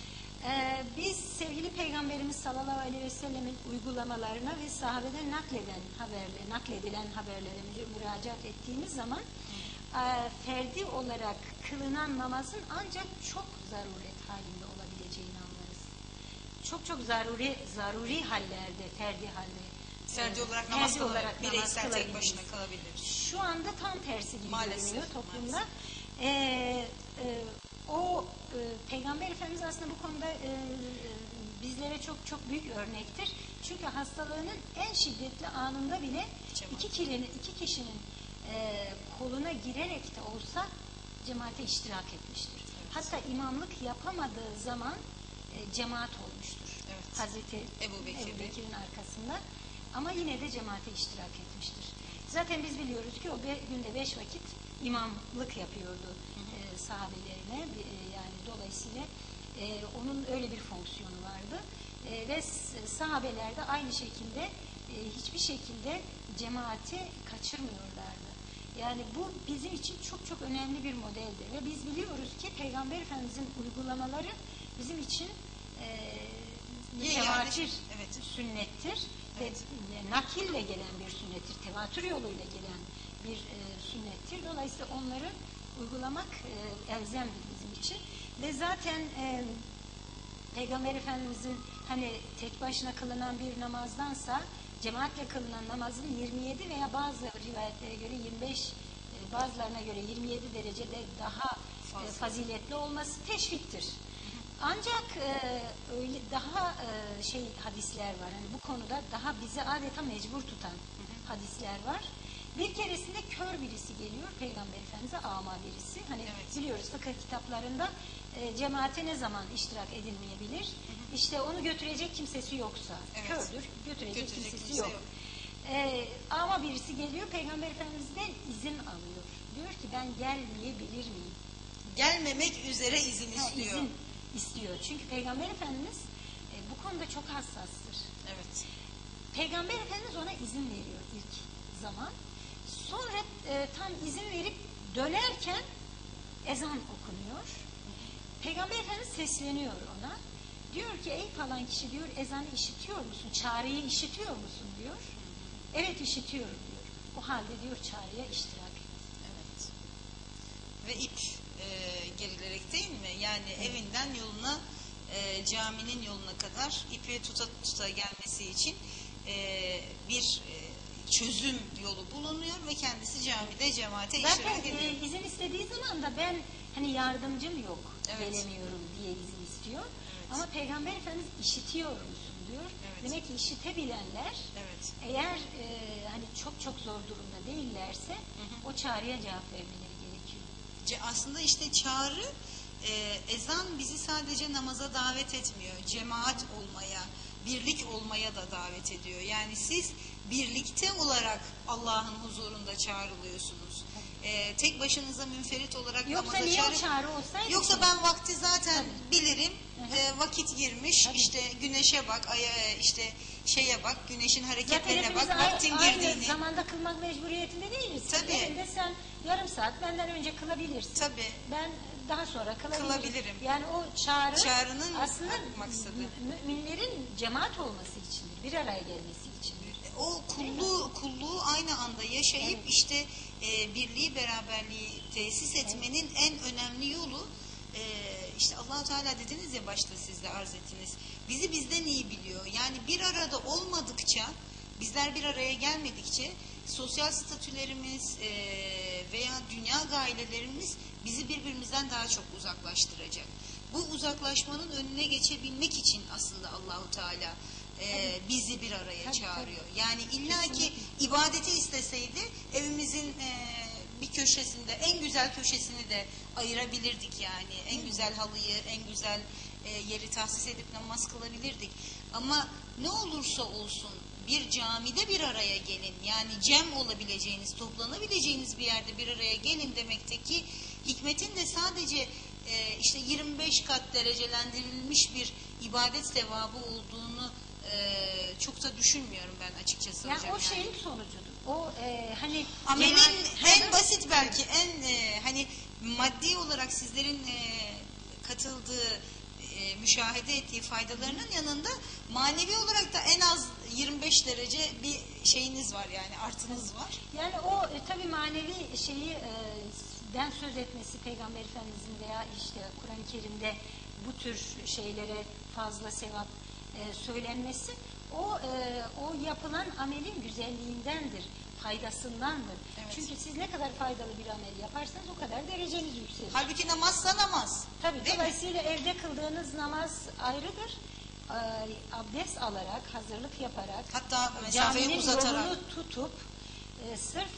S2: Ee, biz sevgili Peygamberimiz sallallahu aleyhi ve sellemin uygulamalarına ve sahabeden nakleden haberle, nakledilen haberlere müracaat ettiğimiz zaman e, ferdi olarak kılınan namazın ancak çok zaruret halinde olabileceğini anlarız. Çok çok zaruri zaruri hallerde, ferdi halde.
S1: Ferdi olarak namaz kılabilir, bireysel tek başına kılabilir.
S2: Şu anda tam tersi gibi
S1: maalesef,
S2: görünüyor toplumda.
S1: Maalesef.
S2: Ee, e, o e, Peygamber Efendimiz aslında bu konuda e, bizlere çok çok büyük örnektir. Çünkü hastalığının en şiddetli anında bile iki kişinin, iki kişinin e, koluna girerek de olsa cemaate iştirak etmiştir. Evet. Hatta imamlık yapamadığı zaman e, cemaat olmuştur. Evet. Hazreti Ebubekir'in arkasında. Ama yine de cemaate iştirak etmiştir. Zaten biz biliyoruz ki o be, günde beş vakit imamlık yapıyordu e, sahabelerine. E, yani dolayısıyla e, onun öyle bir fonksiyonu vardı. E, ve sahabeler de aynı şekilde e, hiçbir şekilde cemaati kaçırmıyorlardı. Yani bu bizim için çok çok önemli bir modeldir. Ve biz biliyoruz ki Peygamber Efendimiz'in uygulamaları bizim için e, mütevatir evet. sünnettir. Evet. Ve nakille gelen bir sünnettir, tevatür yoluyla gelen bir e, sünnettir. Dolayısıyla onları uygulamak e, elzemdir bizim için. Ve zaten e, Peygamber Efendimizin hani tek başına kılınan bir namazdansa cemaatle kılınan namazın yirmi yedi veya bazı rivayetlere göre yirmi beş, e, bazılarına göre yirmi yedi derecede daha e, faziletli olması teşviktir. Ancak e, öyle daha e, şey hadisler var. Hani bu konuda daha bizi adeta mecbur tutan hadisler var. Bir keresinde kör birisi geliyor Peygamber Efendimiz'e, ama birisi. Hani
S1: evet.
S2: biliyoruz fıkıh kitaplarında e, cemaate ne zaman iştirak edilmeyebilir? Hı hı. İşte onu götürecek kimsesi yoksa. Evet. Kördür, götürecek, götürecek kimsesi kimse yok. yok. E, ama birisi geliyor Peygamber Efendimiz'den izin alıyor. Diyor ki ben gelmeyebilir miyim?
S1: Gelmemek üzere izin ha, istiyor.
S2: İzin istiyor. Çünkü Peygamber Efendimiz e, bu konuda çok hassastır.
S1: Evet. Peygamber
S2: Efendimiz ona izin veriyor ilk zaman. Sonra e, tam izin verip dönerken ezan okunuyor. Peygamber Efendimiz sesleniyor ona. Diyor ki ey falan kişi diyor, ezanı işitiyor musun? Çağrıyı işitiyor musun diyor. Evet işitiyorum diyor. O halde diyor çağrıya iştirak et.
S1: Evet. Ve ip e, gerilerek değil mi? Yani evet. evinden yoluna, e, caminin yoluna kadar ipi tuta tuta gelmesi için e, bir e, çözüm yolu bulunuyor ve kendisi camide cemaate iştirak ediyor.
S2: Zaten e, izin istediği zaman da ben hani yardımcım yok, evet. gelemiyorum diye izin istiyor. Evet. Ama Peygamber Efendimiz işitiyor musun diyor. Evet. Demek ki işitebilenler evet. eğer e, hani çok çok zor durumda değillerse hı hı. o çağrıya cevap vermeleri gerekiyor.
S1: Aslında işte çağrı, e, ezan bizi sadece namaza davet etmiyor. Cemaat olmaya, birlik olmaya da davet ediyor. Yani siz birlikte olarak Allah'ın huzurunda çağrılıyorsunuz. Ee, tek başınıza münferit olarak
S2: yoksa
S1: namaza
S2: çağrı... çağrı olsaydı
S1: Yoksa
S2: ki?
S1: Ben vakti zaten Tabii. bilirim. E, vakit girmiş. Tabii. İşte güneşe bak, aya, işte şeye bak, güneşin hareketlerine bak, vaktin
S2: aynı
S1: girdiğini.
S2: Aynı zamanda kılmak mecburiyetinde değiliz.
S1: Tabii.
S2: Evinde sen yarım saat benden önce kılabilirsin.
S1: Tabii.
S2: Ben daha sonra kılabilirim.
S1: Kılabilirim.
S2: Yani o çağrı
S1: Çağrının
S2: aslında
S1: maksadı
S2: müminlerin cemaat olması içindir. Bir araya gelmesi içindir.
S1: O kulluğu, kulluğu aynı anda yaşayıp evet. işte e, birliği, beraberliği tesis etmenin evet. en önemli yolu e, işte Allah-u Teala dediniz ya, başta siz de arz ettiniz. Bizi bizden iyi biliyor. Yani bir arada olmadıkça, bizler bir araya gelmedikçe sosyal statülerimiz e, veya dünya gayelerimiz bizi birbirimizden daha çok uzaklaştıracak. Bu uzaklaşmanın önüne geçebilmek için aslında Allah-u Teala e, bizi bir araya tabii, çağırıyor. Tabii. Yani illaki ibadeti isteseydi evimizin e, bir köşesinde, en güzel köşesini de ayırabilirdik yani. En güzel halıyı, en güzel e, yeri tahsis edip namaz kılabilirdik. Ama ne olursa olsun bir camide bir araya gelin. Yani cem olabileceğiniz, toplanabileceğiniz bir yerde bir araya gelin demekteki hikmetin de sadece e, işte yirmi beş kat derecelendirilmiş bir ibadet sevabı olduğunu e, çok da düşünmüyorum ben açıkçası
S2: yani
S1: hocam.
S2: O şeyin yani. sonucudur. O e, hani
S1: amelin cemaat, en basit belki en e, hani maddi olarak sizlerin e, katıldığı e, müşahede ettiği faydalarının yanında manevi olarak da en az yirmi beş derece bir şeyiniz var yani, artınız var.
S2: Yani o e, tabii manevi şeyi e, den söz etmesi Peygamber Efendimizin veya işte Kur'an-ı Kerim'de bu tür şeylere fazla sevap e, söylenmesi o e, o yapılan amelin güzelliğindendir, faydasındandır. Evet. Çünkü siz ne kadar faydalı bir amel yaparsanız o kadar dereceniz yükselir.
S1: Halbuki namazsa namaz.
S2: Tabii. Dolayısıyla evde kıldığınız namaz ayrıdır. E, abdest alarak, hazırlık yaparak,
S1: hatta mesafeyi uzatarak,
S2: yolunu tutup e, sırf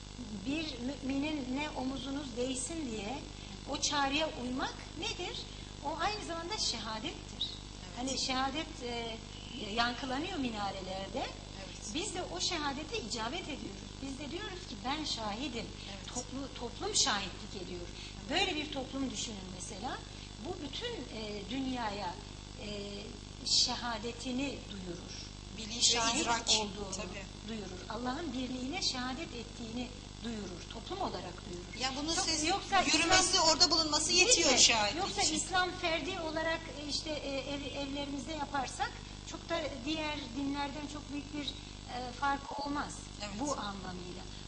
S2: bir müminin ne omuzunuz değsin diye o çağrıya uymak nedir? O aynı zamanda şehadettir. Evet. Hani şehadet e, yankılanıyor minarelerde. Evet. Biz de o şehadete icabet ediyoruz. Biz de diyoruz ki ben şahidim. Evet. Toplu, toplum şahitlik ediyor. Böyle bir toplum düşünün mesela. Bu bütün e, dünyaya e, şehadetini duyurur.
S1: Bilinç
S2: şahit
S1: idrak
S2: olduğunu
S1: tabii.
S2: duyurur. Allah'ın birliğine şehadet ettiğini duyurur. Toplum olarak duyurur.
S1: Ya bunu
S2: Çok,
S1: siz
S2: yoksa
S1: yürümesi,
S2: İslam,
S1: orada bulunması yetiyor şahit
S2: Yoksa
S1: için.
S2: İslam ferdi olarak işte ev, evlerimizde yaparsak çok da diğer dinlerden çok büyük bir e, fark olmaz. Evet. Bu anlamıyla.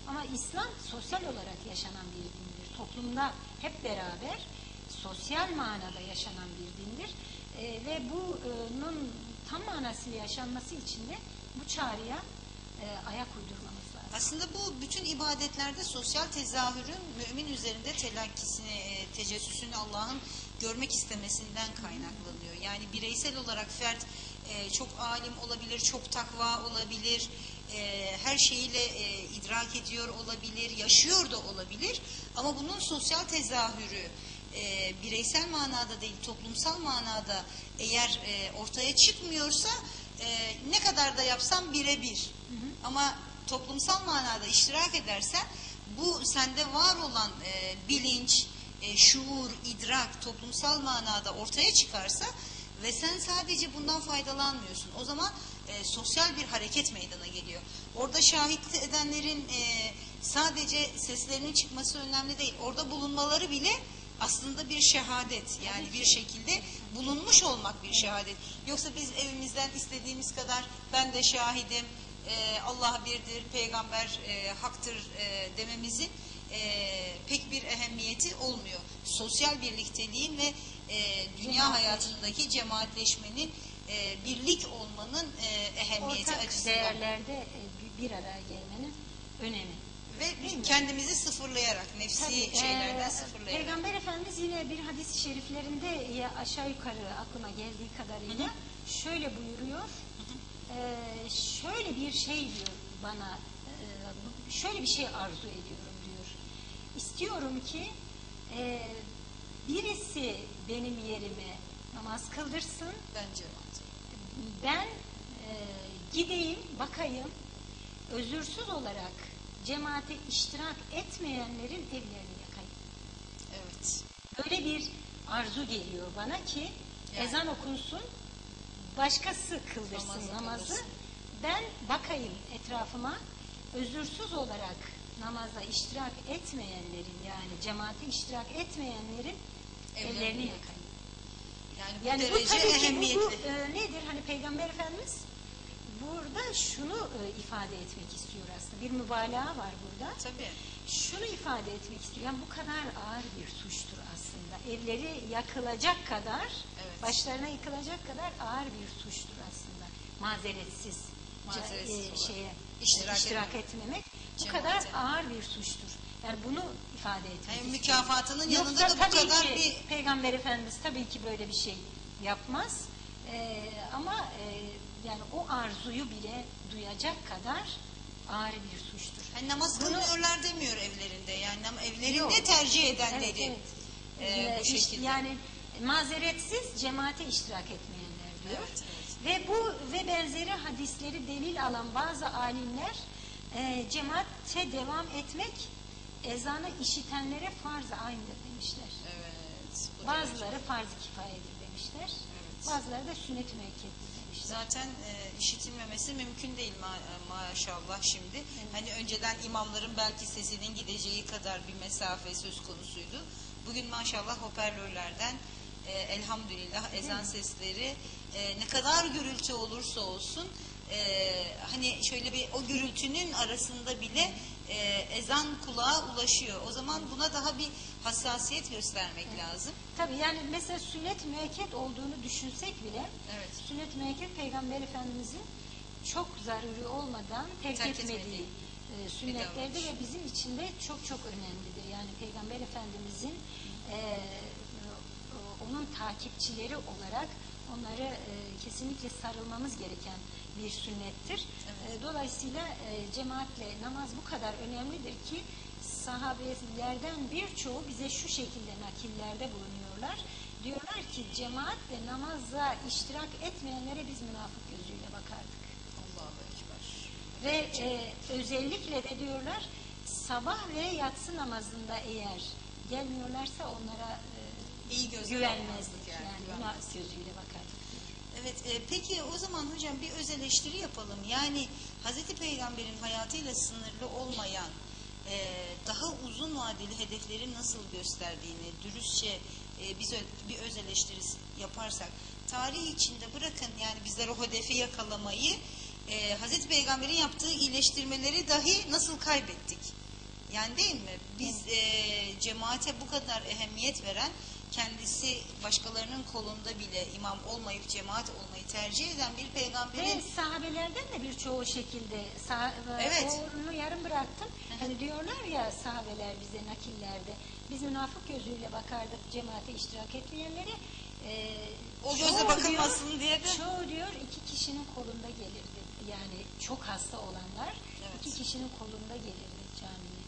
S2: Ama İslam sosyal olarak yaşanan bir dindir. Toplumda hep beraber sosyal manada yaşanan bir dindir. E, ve bunun tam manasıyla yaşanması için de bu çağrıya e, ayak uydurmamız lazım.
S1: Aslında bu bütün ibadetlerde sosyal tezahürün mümin üzerinde telakkisini, e, tecessüsünü Allah'ın görmek istemesinden kaynaklanıyor. Yani bireysel olarak fert e, çok alim olabilir, çok takva olabilir, e, her şeyiyle e, idrak ediyor olabilir, yaşıyor da olabilir. Ama bunun sosyal tezahürü e, bireysel manada değil, toplumsal manada eğer e, ortaya çıkmıyorsa e, ne kadar da yapsam birebir. Ama toplumsal manada iştirak edersen bu sende var olan e, bilinç, e, şuur, idrak toplumsal manada ortaya çıkarsa ve sen sadece bundan faydalanmıyorsun. O zaman e, sosyal bir hareket meydana geliyor. Orada şahit edenlerin e, sadece seslerinin çıkması önemli değil. Orada bulunmaları bile aslında bir şehadet. Yani bir şekilde bulunmuş olmak bir şehadet. Yoksa biz evimizden istediğimiz kadar ben de şahidim, e, Allah birdir, peygamber e, haktır e, dememizin e, pek bir ehemmiyeti olmuyor. Sosyal birlikteliğin ve e, dünya hayatındaki cemaatleşmenin, e, birlik olmanın e, ehemmiyeti
S2: Ortak
S1: açısından.
S2: değerlerde e, bir araya gelmenin önemi.
S1: Ve kendimizi sıfırlayarak, nefsi
S2: Tabii,
S1: şeylerden
S2: e,
S1: sıfırlayarak.
S2: Peygamber Efendimiz yine bir hadis-i şeriflerinde ya aşağı yukarı aklıma geldiği kadarıyla
S1: Hı hı.
S2: şöyle buyuruyor. E, şöyle bir şey diyor bana, e, şöyle bir şey arzu ediyorum diyor. İstiyorum ki e, birisi benim yerime namaz kıldırsın.
S1: Bence.
S2: Ben e, gideyim, bakayım, özürsüz olarak cemaate iştirak etmeyenlerin evlerini yakayım.
S1: Evet.
S2: Öyle bir arzu geliyor bana ki
S1: Yani.
S2: ezan okunsun, başkası kıldırsın
S1: Namazı
S2: namazı.
S1: kıldırsın.
S2: Ben bakayım etrafıma, özürsüz olarak namaza iştirak etmeyenlerin, yani cemaate iştirak etmeyenlerin
S1: Evlerini
S2: evlerini
S1: yakayım.
S2: yakayım.
S1: Yani bu
S2: Yani bu
S1: derece
S2: tabii ki bu,
S1: ehemmiyetli.
S2: bu e, nedir? Hani Peygamber Efendimiz burada şunu e, ifade etmek istiyor aslında. Bir mübalağa var burada.
S1: Tabii.
S2: Şunu ifade etmek istiyor. Yani bu kadar ağır bir suçtur aslında. Evleri yakılacak kadar,
S1: Evet.
S2: başlarına yıkılacak kadar ağır bir suçtur aslında. Mazeretsiz,
S1: Mazeretsiz
S2: e,
S1: olarak.
S2: şeye
S1: İştirak
S2: iştirak
S1: etmemek.
S2: etmemek bu
S1: Cemaate.
S2: kadar ağır bir suçtur. Yani bunu ifade etmek
S1: Yani
S2: istiyor.
S1: mükafatının
S2: Yoksa
S1: yanında da bu
S2: tabii
S1: kadar
S2: ki
S1: bir
S2: Peygamber Efendimiz tabii ki böyle bir şey yapmaz. Ee, ama e, yani o arzuyu bile duyacak kadar ağır bir suçtur.
S1: hani namaz
S2: Bunu-
S1: kılmıyorlar demiyor evlerinde. Yani nam- evlerinde
S2: Yok.
S1: tercih edenleri.
S2: Evet, evet.
S1: e,
S2: Ee,
S1: bu
S2: iş-
S1: şekilde.
S2: Yani mazeretsiz cemaate iştirak etmeyenler diyor.
S1: Evet, evet.
S2: Ve bu ve benzeri hadisleri delil alan bazı alimler e, cemaate devam etmek ezanı işitenlere farz-ı aynıdır demişler.
S1: Evet. bu
S2: Bazıları farz-ı kifayedir demişler.
S1: Evet.
S2: Bazıları da sünnet-i müekkettir demişler.
S1: Zaten e, işitilmemesi mümkün değil ma maşallah şimdi. Hani önceden imamların belki sesinin gideceği kadar bir mesafe söz konusuydu. Bugün maşallah hoparlörlerden e, elhamdülillah ezan sesleri e, ne kadar gürültü olursa olsun e, hani şöyle bir o gürültünün arasında bile e, ezan kulağa ulaşıyor. O zaman buna daha bir hassasiyet göstermek lazım.
S2: Tabii yani mesela sünnet-i müekket olduğunu düşünsek bile
S1: Evet.
S2: sünnet-i müekket Peygamber Efendimizin çok zaruri olmadan terk,
S1: Terk
S2: etmediği
S1: etmediği
S2: e, sünnetlerdir
S1: davranış.
S2: ve bizim için de çok çok önemlidir. Yani Peygamber Efendimizin e, onun takipçileri olarak onları e, kesinlikle sarılmamız gereken bir sünnettir.
S1: Evet.
S2: E, dolayısıyla e, cemaatle namaz bu kadar önemlidir ki sahabelerden birçoğu bize şu şekilde nakillerde bulunuyorlar. Diyorlar ki cemaatle namaza iştirak etmeyenlere biz münafık gözüyle bakardık.
S1: Allahu Ekber.
S2: Ve e, özellikle de diyorlar sabah ve yatsı namazında eğer gelmiyorlarsa onlara e,
S1: İyi gözle
S2: güvenmezdik.
S1: bakmazdık
S2: Yani,
S1: yani,
S2: yani
S1: güvenmezdik.
S2: münafık gözüyle bakardık.
S1: Evet, e, peki o zaman hocam bir öz eleştiri yapalım. Yani Hazreti Peygamber'in hayatıyla sınırlı olmayan e, daha uzun vadeli hedefleri nasıl gösterdiğini dürüstçe e, biz ö- bir öz eleştiri yaparsak tarih içinde bırakın yani bizler o hedefi yakalamayı e, Hazreti Peygamber'in yaptığı iyileştirmeleri dahi nasıl kaybettik? Yani değil mi? Biz e, cemaate bu kadar ehemmiyet veren, kendisi başkalarının kolunda bile imam olmayıp cemaat olmayı tercih eden bir peygamberin...
S2: Ve sahabelerden de birçoğu şekilde sah
S1: evet.
S2: onu yarım bıraktım. Hani diyorlar ya sahabeler bize nakillerde, biz münafık gözüyle bakardık cemaate iştirak etmeyenlere. E,
S1: o göze bakılmasın diyor, diye de.
S2: Çoğu diyor iki kişinin kolunda gelirdi. Yani çok hasta olanlar evet. iki kişinin kolunda gelirdi camiye.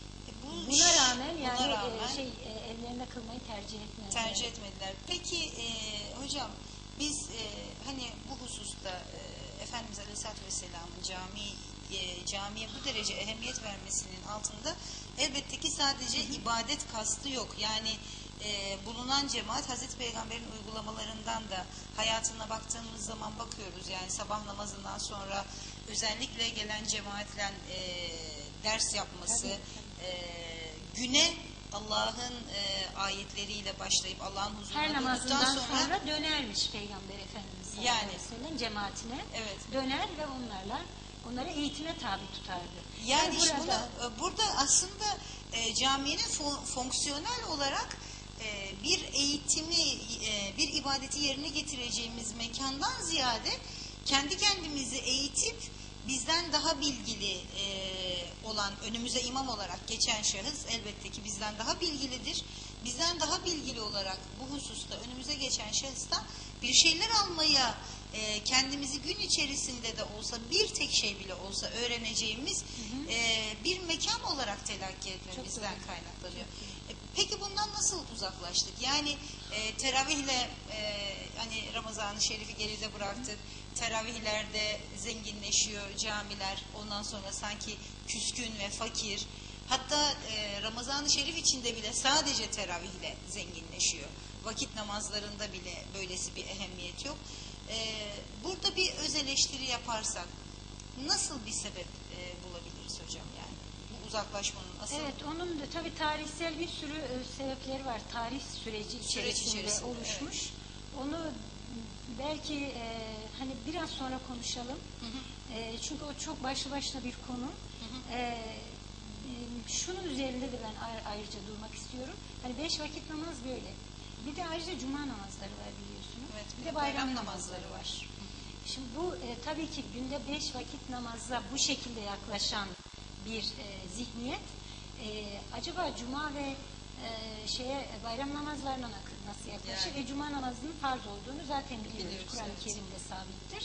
S2: Buna rağmen yani Buna rağmen, e, şey e, evlerinde kılmayı tercih etmediler.
S1: Tercih etmediler. Peki e, hocam biz e, hani bu hususta e, Efendimiz Aleyhisselatü Vesselam'ın cami e, camiye bu derece ehemmiyet vermesinin altında elbette ki sadece hı hı. ibadet kastı yok. Yani e, bulunan cemaat Hazreti Peygamber'in uygulamalarından da hayatına baktığımız zaman bakıyoruz. Yani sabah namazından sonra özellikle gelen cemaatle e, ders yapması, tabii, tabii. E, güne Allah'ın e, ayetleriyle başlayıp Allah'ın huzuruna
S2: her namazından
S1: sonra,
S2: sonra dönermiş Peygamber Efendimiz sallallahu
S1: yani,
S2: aleyhi ve sellem cemaatine
S1: evet.
S2: döner ve onlarla onları eğitime tabi tutardı.
S1: Yani,
S2: yani
S1: işte
S2: burada,
S1: buna, burada aslında e, caminin fon, fonksiyonel olarak e, bir eğitimi, e, bir ibadeti yerine getireceğimiz mekandan ziyade kendi kendimizi eğitip bizden daha bilgili e, olan, önümüze imam olarak geçen şahıs elbette ki bizden daha bilgilidir. Bizden daha bilgili olarak bu hususta önümüze geçen şahıstan bir şeyler almaya e, kendimizi gün içerisinde de olsa bir tek şey bile olsa öğreneceğimiz hı hı. E, bir mekan olarak telakki etmemizden kaynaklanıyor. E, peki bundan nasıl uzaklaştık? Yani e, teravihle e, hani Ramazan-ı Şerif'i geride bıraktık. Hı hı. Teravihlerde zenginleşiyor camiler, ondan sonra sanki küskün ve fakir. Hatta e, Ramazan-ı Şerif içinde bile sadece teravihle zenginleşiyor. Vakit namazlarında bile böylesi bir ehemmiyet yok. E, burada bir öz eleştiri yaparsak nasıl bir sebep e, bulabiliriz hocam yani? Bu uzaklaşmanın asıl...
S2: Evet, onun da tabii tarihsel bir sürü e, sebepleri var. Tarih süreci içerisinde, Süreç içerisinde oluşmuş. Evet. Onu belki e, hani biraz sonra konuşalım. Hı hı. E, çünkü o çok başlı başına bir konu. Hı hı. E, e, şunun üzerinde de ben ayrı, ayrıca durmak istiyorum. Hani beş vakit namaz böyle. Bir de ayrıca cuma namazları var biliyorsunuz.
S1: Evet,
S2: bir de bayram, bayram namazları,
S1: namazları
S2: var. Hı. Şimdi bu e, tabii ki günde beş vakit namaza bu şekilde yaklaşan bir e, zihniyet. E, acaba cuma ve e, şeye bayram namazlarına nasıl yaklaşır? Yani. Ve cuma namazının farz olduğunu zaten biliyoruz. biliyoruz Kur'an-ı evet. Kerim'de sabittir.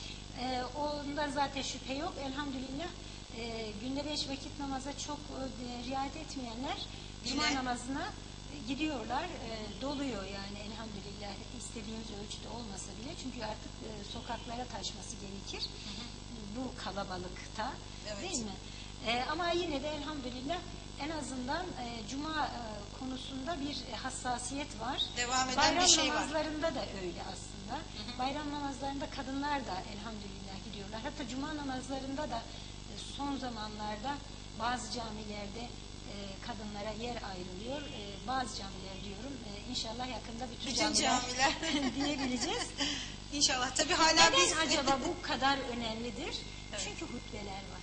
S2: E, onda zaten şüphe yok. Elhamdülillah e, günde beş vakit namaza çok e, riayet etmeyenler cuma Yine. namazına e, gidiyorlar. E, doluyor yani elhamdülillah. İstediğimiz ölçüde olmasa bile. Çünkü artık e, sokaklara taşması gerekir. Hı hı. Bu kalabalıkta. Evet. Değil mi? E, ama yine de elhamdülillah en azından e, cuma e, konusunda bir hassasiyet var.
S1: Devam eden
S2: Bayram
S1: bir şey var.
S2: Bayram namazlarında da öyle aslında. Hı hı. Bayram namazlarında kadınlar da elhamdülillah gidiyorlar. Hatta cuma namazlarında da e, son zamanlarda bazı camilerde e, kadınlara yer ayrılıyor. E, bazı camiler diyorum. E, inşallah yakında bütün, bütün camiler, camiler. diyebileceğiz.
S1: İnşallah. Tabii hala
S2: Neden
S1: biz...
S2: acaba bu kadar önemlidir? Evet. Çünkü hutbeler var.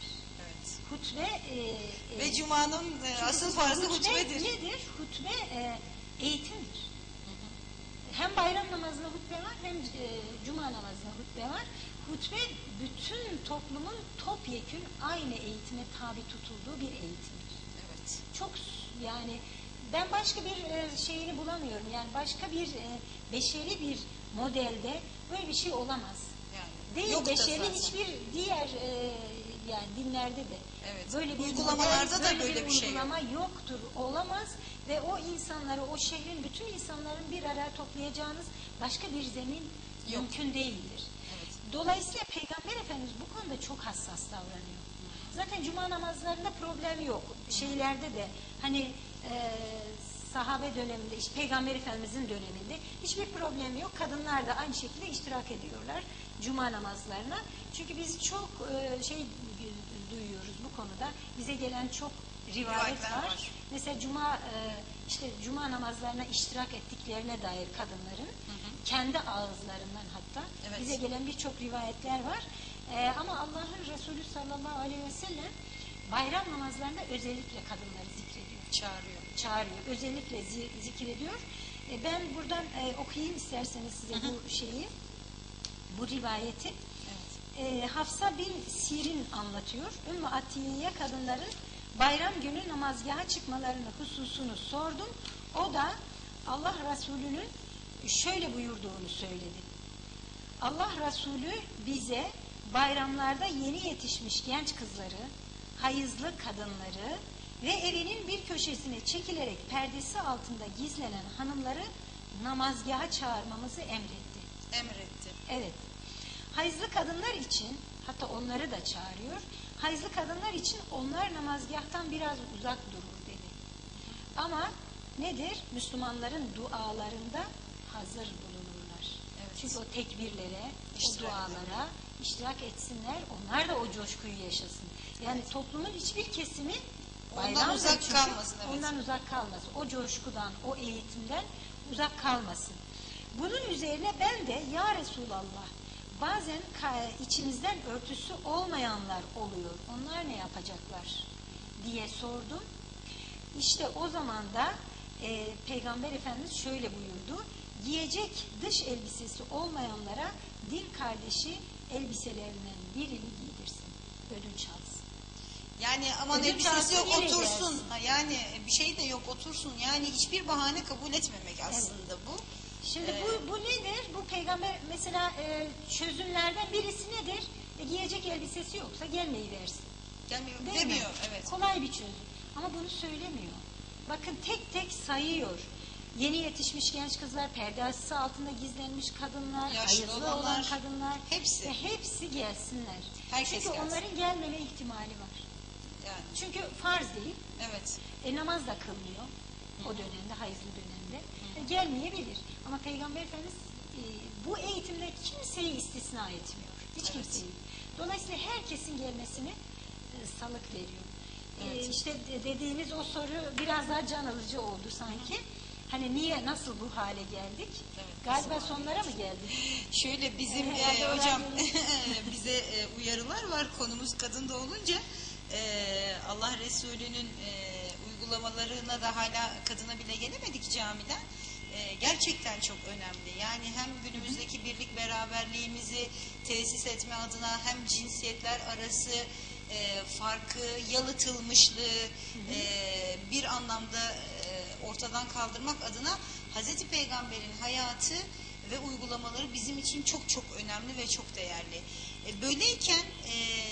S2: Hutbe e,
S1: ve e, Cuma'nın e, asıl farzı hutbe hutbedir.
S2: Nedir? Hutbe e, eğitimdir. Hı hı. Hem bayram namazında hutbe var hem e, Cuma namazında hutbe var. Hutbe bütün toplumun topyekün aynı eğitime tabi tutulduğu bir eğitimdir.
S1: Evet.
S2: Çok yani ben başka bir e, şeyini bulamıyorum. Yani başka bir e, beşeri bir modelde böyle bir şey olamaz. Yani, Değil yok beşeri hiçbir diğer e, yani dinlerde de
S1: evet.
S2: böyle bir
S1: uygulamalarda
S2: model,
S1: da böyle bir, bir şey
S2: uygulama
S1: yok.
S2: yoktur, olamaz ve o insanları, o şehrin bütün insanların bir araya toplayacağınız başka bir zemin yok. Mümkün değildir. Evet. Dolayısıyla Peygamber Efendimiz bu konuda çok hassas davranıyor. Zaten cuma namazlarında problem yok. Şeylerde de hani e, sahabe döneminde, işte Peygamber Efendimizin döneminde hiçbir problem yok. Kadınlar da aynı şekilde iştirak ediyorlar cuma namazlarına. Çünkü biz çok e, şey duyuyoruz bu konuda. Bize gelen çok rivayet var. var. Mesela cuma e, işte cuma namazlarına iştirak ettiklerine dair kadınların hı hı. kendi ağızlarından hatta evet. bize gelen birçok rivayetler var. E, ama Allah'ın Resulü sallallahu aleyhi ve sellem bayram namazlarında özellikle kadınları zikrediyor.
S1: Çağırıyor.
S2: Çağırıyor. Özellikle zi, zikrediyor. E, ben buradan e, okuyayım isterseniz size hı hı. bu şeyi, bu rivayeti. Evet. E, Hafsa bin Sirin anlatıyor. Ümmü Atiye'ye kadınların bayram günü namazgaha çıkmalarını hususunu sordum. O da Allah Resulü'nün şöyle buyurduğunu söyledi. Allah Resulü bize bayramlarda yeni yetişmiş genç kızları, hayızlı kadınları ve evinin bir köşesine çekilerek perdesi altında gizlenen hanımları namazgaha çağırmamızı emretti.
S1: Emretti.
S2: Evet. Hayızlı kadınlar için, hatta onları da çağırıyor, hayızlı kadınlar için onlar namazgahtan biraz uzak durur dedi. Ama nedir? Müslümanların dualarında hazır bulunurlar. Evet. Çünkü o tekbirlere, İştirak o dualara edelim. iştirak etsinler, onlar da o coşkuyu yaşasın. Yani evet. toplumun hiçbir kesimi
S1: ondan uzak kalmasın. Evet.
S2: Ondan uzak kalmasın. O coşkudan, o eğitimden uzak kalmasın. Bunun üzerine ben de ya Resulallah, bazen içimizden örtüsü olmayanlar oluyor. Onlar ne yapacaklar diye sordum. İşte o zaman da e, Peygamber Efendimiz şöyle buyurdu. Giyecek dış elbisesi olmayanlara din kardeşi elbiselerinden birini giydirsin. Ödünç alsın.
S1: Yani aman ödünç elbisesi yok otursun. Yani bir şey de yok otursun. Yani hiçbir bahane kabul etmemek aslında evet. bu.
S2: Şimdi ee, bu, bu nedir? Bu peygamber mesela e, çözümlerden birisi nedir? E, giyecek elbisesi yoksa gelmeyi versin.
S1: Gelmiyor, demiyor. Evet.
S2: Kolay bir çözüm. Ama bunu söylemiyor. Bakın tek tek sayıyor. Yeni yetişmiş genç kızlar, perdesi altında gizlenmiş kadınlar, hayızlı olan kadınlar.
S1: Hepsi.
S2: Ve hepsi gelsinler.
S1: Herkes
S2: Çünkü
S1: gelsin.
S2: onların gelmeme ihtimali var.
S1: Yani.
S2: Çünkü farz değil.
S1: Evet.
S2: E, namaz da kılmıyor. O dönemde, hayızlı dönemde. E, gelmeyebilir. Ama Peygamber Efendimiz e, bu eğitimde kimseyi istisna etmiyor. Hiç evet. kimseyi. Dolayısıyla herkesin gelmesini e, salık veriyor. Evet. E, işte dediğiniz o soru biraz daha can alıcı oldu sanki. Hı. Hani niye, nasıl bu hale geldik? Evet, galiba sonlara mı geldik?
S1: Şöyle bizim e, e, hocam bize e, uyarılar var konumuz kadında olunca e, Allah Resulü'nün e, uygulamalarına da hala kadına bile gelemedik camiden. E, gerçekten çok önemli. Yani hem günümüzdeki birlik beraberliğimizi tesis etme adına hem cinsiyetler arası e, farkı, yalıtılmışlığı e, bir anlamda e, ortadan kaldırmak adına Hazreti Peygamber'in hayatı ve uygulamaları bizim için çok çok önemli ve çok değerli. E, böyleyken e,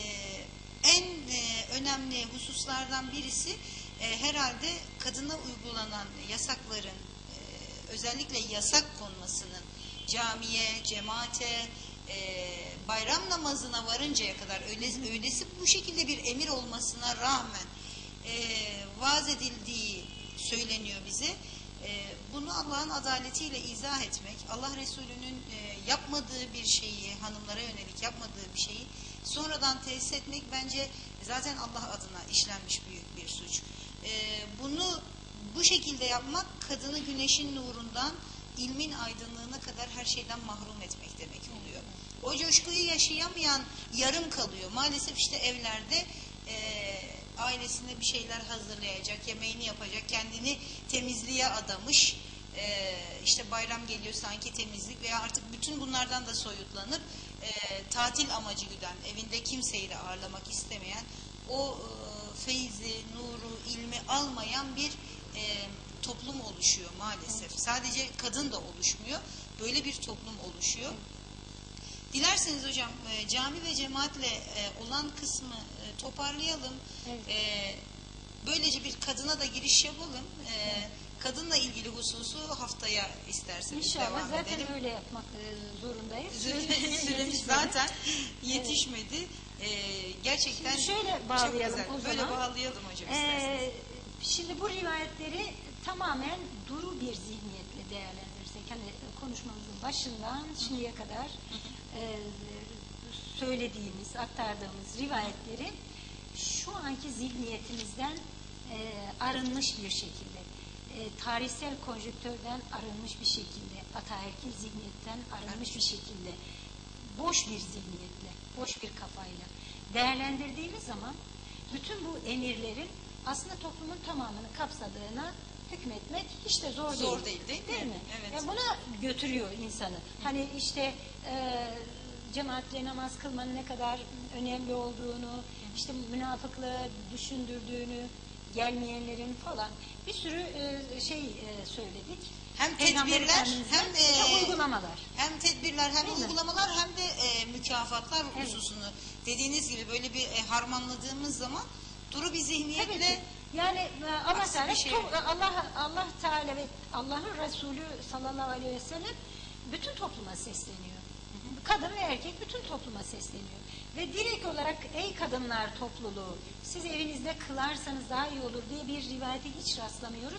S1: en e, önemli hususlardan birisi e, herhalde kadına uygulanan yasakların e, özellikle yasak konmasının camiye, cemaate, e, bayram namazına varıncaya kadar öylesi, öylesi bu şekilde bir emir olmasına rağmen e, vaaz edildiği söyleniyor bize. E, bunu Allah'ın adaletiyle izah etmek, Allah Resulü'nün e, yapmadığı bir şeyi, hanımlara yönelik yapmadığı bir şeyi sonradan tesis etmek bence zaten Allah adına işlenmiş büyük bir suç. E, bunu bu şekilde yapmak kadını güneşin nurundan ilmin aydınlığına kadar her şeyden mahrum etmek demek oluyor. O coşkuyu yaşayamayan yarım kalıyor. Maalesef işte evlerde e, ailesine bir şeyler hazırlayacak, yemeğini yapacak, kendini temizliğe adamış. E, işte bayram geliyor sanki temizlik veya artık bütün bunlardan da soyutlanıp e, tatil amacı güden, evinde kimseyi de ağırlamak istemeyen, o e, feyzi, nuru, ilmi almayan bir e, toplum oluşuyor maalesef. Sadece kadın da oluşmuyor. Böyle bir toplum oluşuyor. Dilerseniz hocam e, cami ve cemaatle e, olan kısmı e, toparlayalım. Evet. E, böylece bir kadına da giriş yapalım. E, kadınla ilgili hususu haftaya isterseniz
S2: İnşallah,
S1: devam
S2: zaten
S1: edelim.
S2: öyle yapmak e, zorundayız.
S1: Süremiz zaten yetişmedi. Evet. E, gerçekten
S2: şimdi şöyle bağlayalım
S1: çok güzel.
S2: O zaman.
S1: Böyle bağlayalım hocam isterseniz. E,
S2: şimdi bu rivayetleri tamamen duru bir zihniyetle değerlendirirsek, hani konuşmamızın başından şimdiye kadar e, söylediğimiz, aktardığımız rivayetleri şu anki zihniyetimizden e, arınmış bir şekilde, e, tarihsel konjüktörden arınmış bir şekilde, ataerkil zihniyetten arınmış bir şekilde boş bir zihniyetle, boş bir kafayla değerlendirdiğimiz zaman bütün bu emirlerin aslında toplumun tamamını kapsadığına hükmetmek hiç de zor,
S1: Zor
S2: değil.
S1: değil, değil,
S2: değil
S1: mi?
S2: mi?
S1: Evet.
S2: Ya buna götürüyor insanı. Hani işte e, cemaatle namaz kılmanın ne kadar önemli olduğunu, işte münafıklığı düşündürdüğünü, gelmeyenlerin falan bir sürü e, şey e, söyledik.
S1: Hem
S2: Peygamber
S1: tedbirler
S2: Efendimiz'den
S1: hem
S2: ve
S1: e,
S2: uygulamalar.
S1: hem tedbirler hem
S2: Değil mi?
S1: uygulamalar hem de e, mükafatlar
S2: Evet.
S1: hususunu dediğiniz gibi böyle bir e, harmanladığımız zaman duru bir
S2: Tabii
S1: zihniyetle
S2: ki. Yani e, Allah
S1: Aksi
S2: Teala
S1: bir şey
S2: to-
S1: yok.
S2: Allah Allah Teala ve Allah'ın Resulü sallallahu aleyhi ve sellem bütün topluma sesleniyor. Kadın ve erkek bütün topluma sesleniyor. Ve direkt olarak ey kadınlar topluluğu siz evinizde kılarsanız daha iyi olur diye bir rivayete hiç rastlamıyoruz.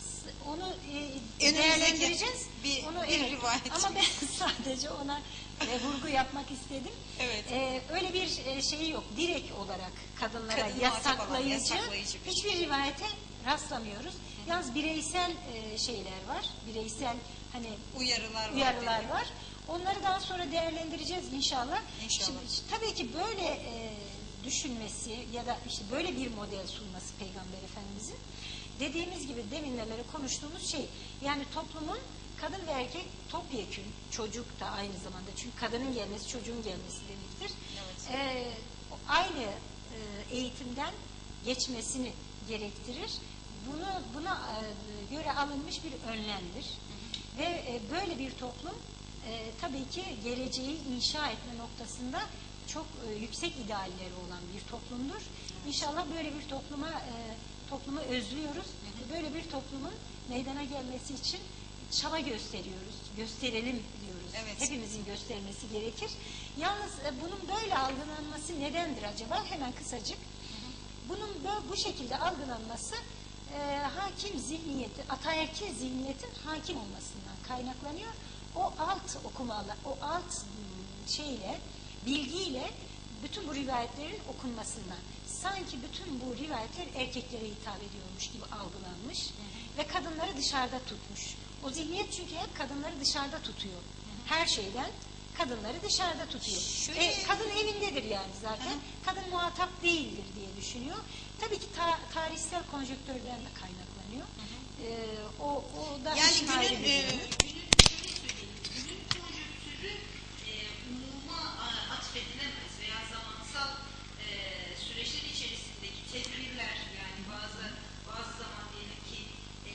S2: S- Onu e,
S1: Önümüzdeki
S2: değerlendireceğiz.
S1: bir-
S2: Onu,
S1: bir
S2: evet.
S1: rivayet.
S2: Ama ben sadece ona e, vurgu yapmak istedim.
S1: Evet.
S2: E, öyle bir e, şeyi yok. Direkt olarak kadınlara
S1: Kadın muhatap alan,
S2: yasaklayıcı,
S1: yasaklayıcı bir
S2: hiçbir rivayete rastlamıyoruz. Yalnız bireysel e, şeyler var. Bireysel hani
S1: uyarılar var.
S2: uyarılar
S1: dedi.
S2: var. Onları daha sonra değerlendireceğiz inşallah.
S1: İnşallah.
S2: Şimdi, tabii ki böyle e, düşünmesi ya da işte böyle bir model sunması Peygamber Efendimizin dediğimiz gibi deminleri konuştuğumuz şey yani toplumun kadın ve erkek topyekün çocuk da aynı zamanda çünkü kadının gelmesi çocuğun gelmesi demektir.
S1: Evet.
S2: E, aynı e, eğitimden geçmesini gerektirir. Bunu buna e, göre alınmış bir önlemdir. Ve e, böyle bir toplum e, tabii ki geleceği inşa etme noktasında çok e, yüksek idealleri olan bir toplumdur. İnşallah böyle bir topluma e, toplumu özlüyoruz. Böyle bir toplumun meydana gelmesi için çaba gösteriyoruz. Gösterelim diyoruz.
S1: Evet.
S2: Hepimizin göstermesi gerekir. Yalnız e, bunun böyle algılanması nedendir acaba? Hemen kısacık. Bunun bu, bu şekilde algılanması e, hakim zihniyeti, ataerkil zihniyetin hakim olmasından kaynaklanıyor. O alt okumalar, o alt m, şeyle, bilgiyle bütün bu rivayetlerin okunmasından. Sanki bütün bu rivayetler erkeklere hitap ediyormuş gibi algılanmış hı hı. ve kadınları dışarıda tutmuş. O zihniyet çünkü hep kadınları dışarıda tutuyor. Hı hı. Her şeyden kadınları dışarıda tutuyor.
S1: Şöyle...
S2: E, kadın evindedir yani zaten. Hı. Kadın muhatap değildir diye düşünüyor. Tabii ki ta, tarihsel konjonktörden de kaynaklanıyor. Hı hı. E, o, o da
S1: yani
S2: işin
S1: günün,
S2: ayrı bir
S1: e,
S2: yönü.
S1: günün şöyle söyleyeyim, günün konjonktürü e, umuma a, atfedilemez veya zamansal e, süreçler içerisindeki tedbirler yani bazı bazı zaman diyelim ki e,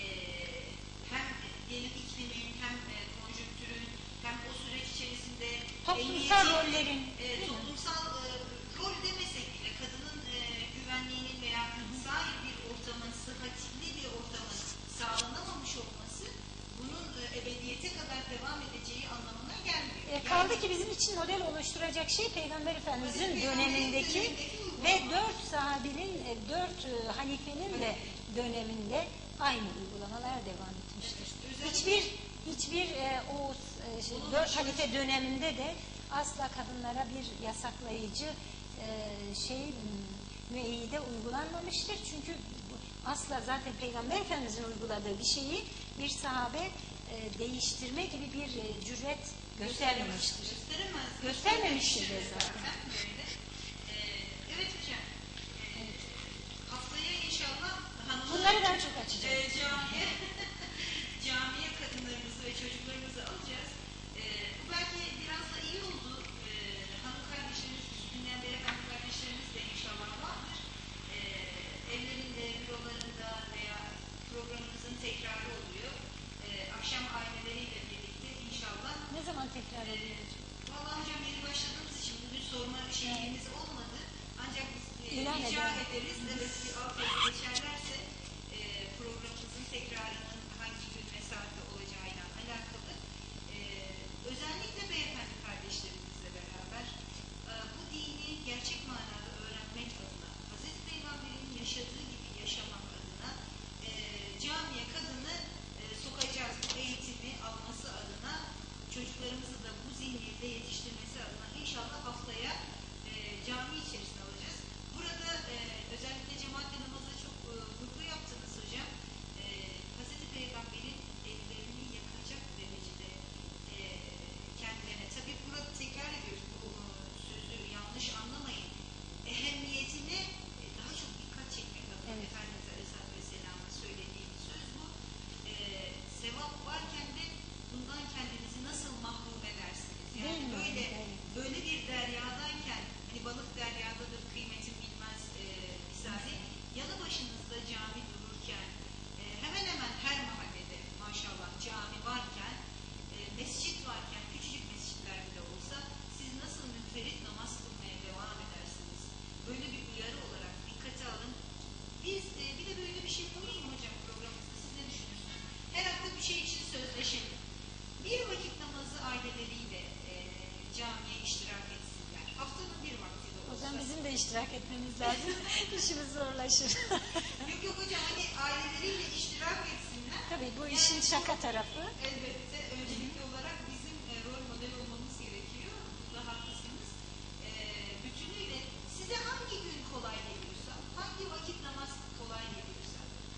S1: hem diyelim iklimin hem e, konjonktürün hem o süreç içerisinde
S2: Toplumsal
S1: emniyeti,
S2: rollerin
S1: e, toplumsal e, rol demesek bile kadının e, güvenliğinin veya sahip bir ortamın, sıhhatli bir ortamın sağlanamamış olması bunun e, ebediyete kadar devam edeceği anlamına gelmiyor.
S2: E, kaldı ki bizim için model oluşturacak şey Peygamber Efendimiz'in dönemindeki ve dört sahabenin, e, dört e, halifenin de döneminde aynı uygulamalar devam etmiştir. Hiçbir hiçbir e, o e, şey, dört halife döneminde de asla kadınlara bir yasaklayıcı e, şey müeyyide uygulanmamıştır. Çünkü bu, asla zaten Peygamber Efendimiz'in uyguladığı bir şeyi bir sahabe e, değiştirme gibi bir e, cüret göstermemiştir.
S1: Gösteremez.
S2: Göstermemiştir de zaten.
S1: Böyle. Ee, evet hocam. Ee, haftaya inşallah hanımlar
S2: Bunları daha çok açacağız.
S1: E, camiye, camiye kadınlarımızı ve çocuklarımızı alacağız. Ee, bu belki biraz da iyi oldu. Ee, hanım kardeşlerimiz, üstünden beyefendi kardeşlerimiz de inşallah vardır. Ee, evlerinde, bürolarında veya programımızın tekrarı oluyor. Ee, akşam aileleriyle birlikte inşallah.
S2: Ne zaman tekrar ediyoruz?
S1: Vallahi hocam yeni başladığımız için bugün sorma şeyimiz olmadı. Ancak biz e,
S2: İlan
S1: rica
S2: edelim.
S1: ederiz. Evet bir alt yazı geçerlerse e, programımızın tekrarının hangi gün ve saatte olacağıyla alakalı e, özellikle beyefendi kardeşlerimizle beraber e, bu dini gerçek manada öğrenmek adına, Hazreti Peygamber'in yaşadığı gibi yaşamak adına e, camiye kadını e, sokacağız, bu eğitimi alması adına çocuklarımızı da bu zihniyette yetiştirmesi adına inşallah haftaya e, cami içerisine alacağız. Burada e, özellikle cemaatle namazı çok e, vurgu yaptınız hocam. E, Hazreti
S2: iştirak etmemiz lazım. İşimiz zorlaşır.
S1: Yok yok hocam, hani aileleriyle iştirak etsinler.
S2: Tabii bu işin şaka tarafı.
S1: Elbette öncelikli olarak bizim e, rol model olmamız gerekiyor. Burada haklısınız. E, bütünüyle size hangi gün kolay geliyorsa, hangi vakit namaz kolay geliyorsa,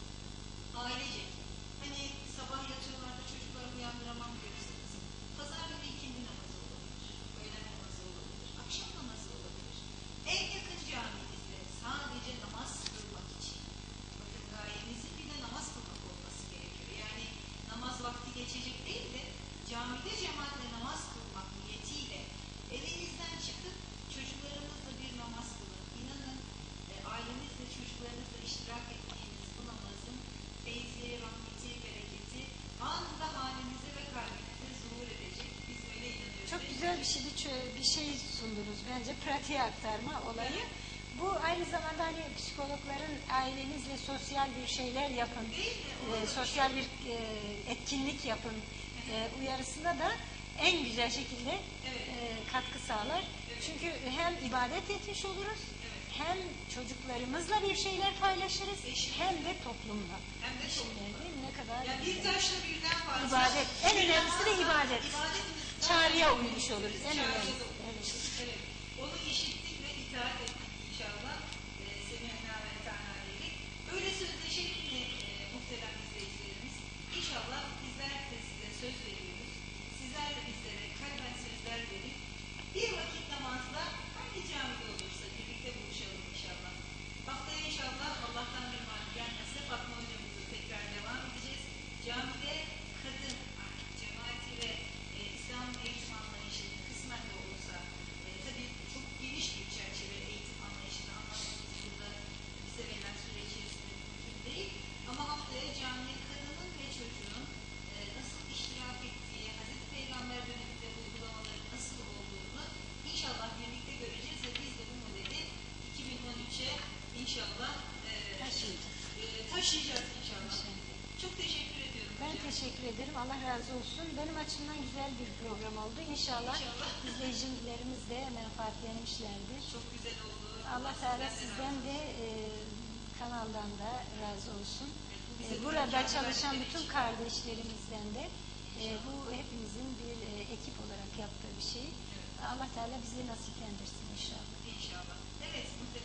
S1: ailece, hani sabah yatıyorlar da çocukları uyandıramam diyorsanız, pazar günü ikindi namazı olabilir, öğlen namazı olabilir, akşam namazı olabilir. En yakın camimizde sadece namaz kılmak için. Bakın gayemizin bir de namaz kılmak olması gerekiyor. Yani namaz vakti geçecek değil de camide cemaatle namaz kılmak niyetiyle evinizden çıkıp çocuklarınızla bir namaz kılın. İnanın e, ailenizle, çocuklarınızla iştirak ettiğiniz bu namazın feyzi, rahmeti, bereketi anında halinize ve kalbinize zuhur edecek. Biz öyle inanıyoruz.
S2: Çok güzel bir şey, bir şey sundunuz bence, pratiğe aktarma olayı. Bu aynı zamanda hani psikologların ailenizle sosyal bir şeyler yapın, e, sosyal bir e, etkinlik yapın e, uyarısına da en güzel şekilde e, katkı sağlar. Çünkü hem ibadet etmiş oluruz, hem çocuklarımızla bir şeyler paylaşırız, hem de toplumla.
S1: Hem de toplumla.
S2: Değil mi? Ne kadar
S1: Yani
S2: güzel.
S1: bir taşla birden fazla.
S2: İbadet. En önemlisi de ibadet.
S1: İbadetimiz
S2: Çağrıya uymuş oluruz. En
S1: Çağrıya
S2: önemlisi.
S1: da uymuş. Evet. Onu işittik ve itaat ettik inşallah. E, Semihna ve Teala dedik. Öyle sözleşelim ki e, muhterem izleyicilerimiz. İnşallah bizler de size söz veriyoruz. Sizler de bizlere kalben sözler verip bir vakit namazda hangi camide olursa birlikte buluşalım inşallah. Haftaya inşallah Allah'tan bir mağlubiyen nasip Fatma hocamızla tekrar devam edeceğiz. Camide kadın, artık cemaati ve e, İslam eğitim anlayışını kısmen de olsa e, tabii çok geniş bir çerçeve eğitim anlayışını anlatmamız burada bize verilen süre içerisinde mümkün değil. Ama haftaya camiye kadının ve çocuğun e, nasıl iştirak ettiği, Hazreti Peygamber döneminde uygulamaların nasıl olduğunu inşallah birlikte göreceğiz ve biz de bu modeli iki bin on üçe inşallah e,
S2: Taşıyacağız.
S1: e, taşıyacağız inşallah. Çok teşekkür ediyorum.
S2: Ben
S1: hocam.
S2: teşekkür ederim. Allah razı olsun. Benim açımdan güzel bir program oldu. İnşallah,
S1: İnşallah.
S2: izleyicilerimiz de menfaatlenmişlerdir.
S1: Çok güzel oldu.
S2: Allah Teala
S1: sizden
S2: sizden
S1: razı
S2: de e, kanaldan da razı olsun.
S1: Bize
S2: E,
S1: bu
S2: burada
S1: imkanı
S2: çalışan
S1: verdikleri
S2: bütün
S1: için.
S2: kardeşlerimizden de e, bu hepimizin bir e, ekip olarak yaptığı bir şey. Allah Teala bizi nasiplendirsin inşallah.
S1: İnşallah. Evet.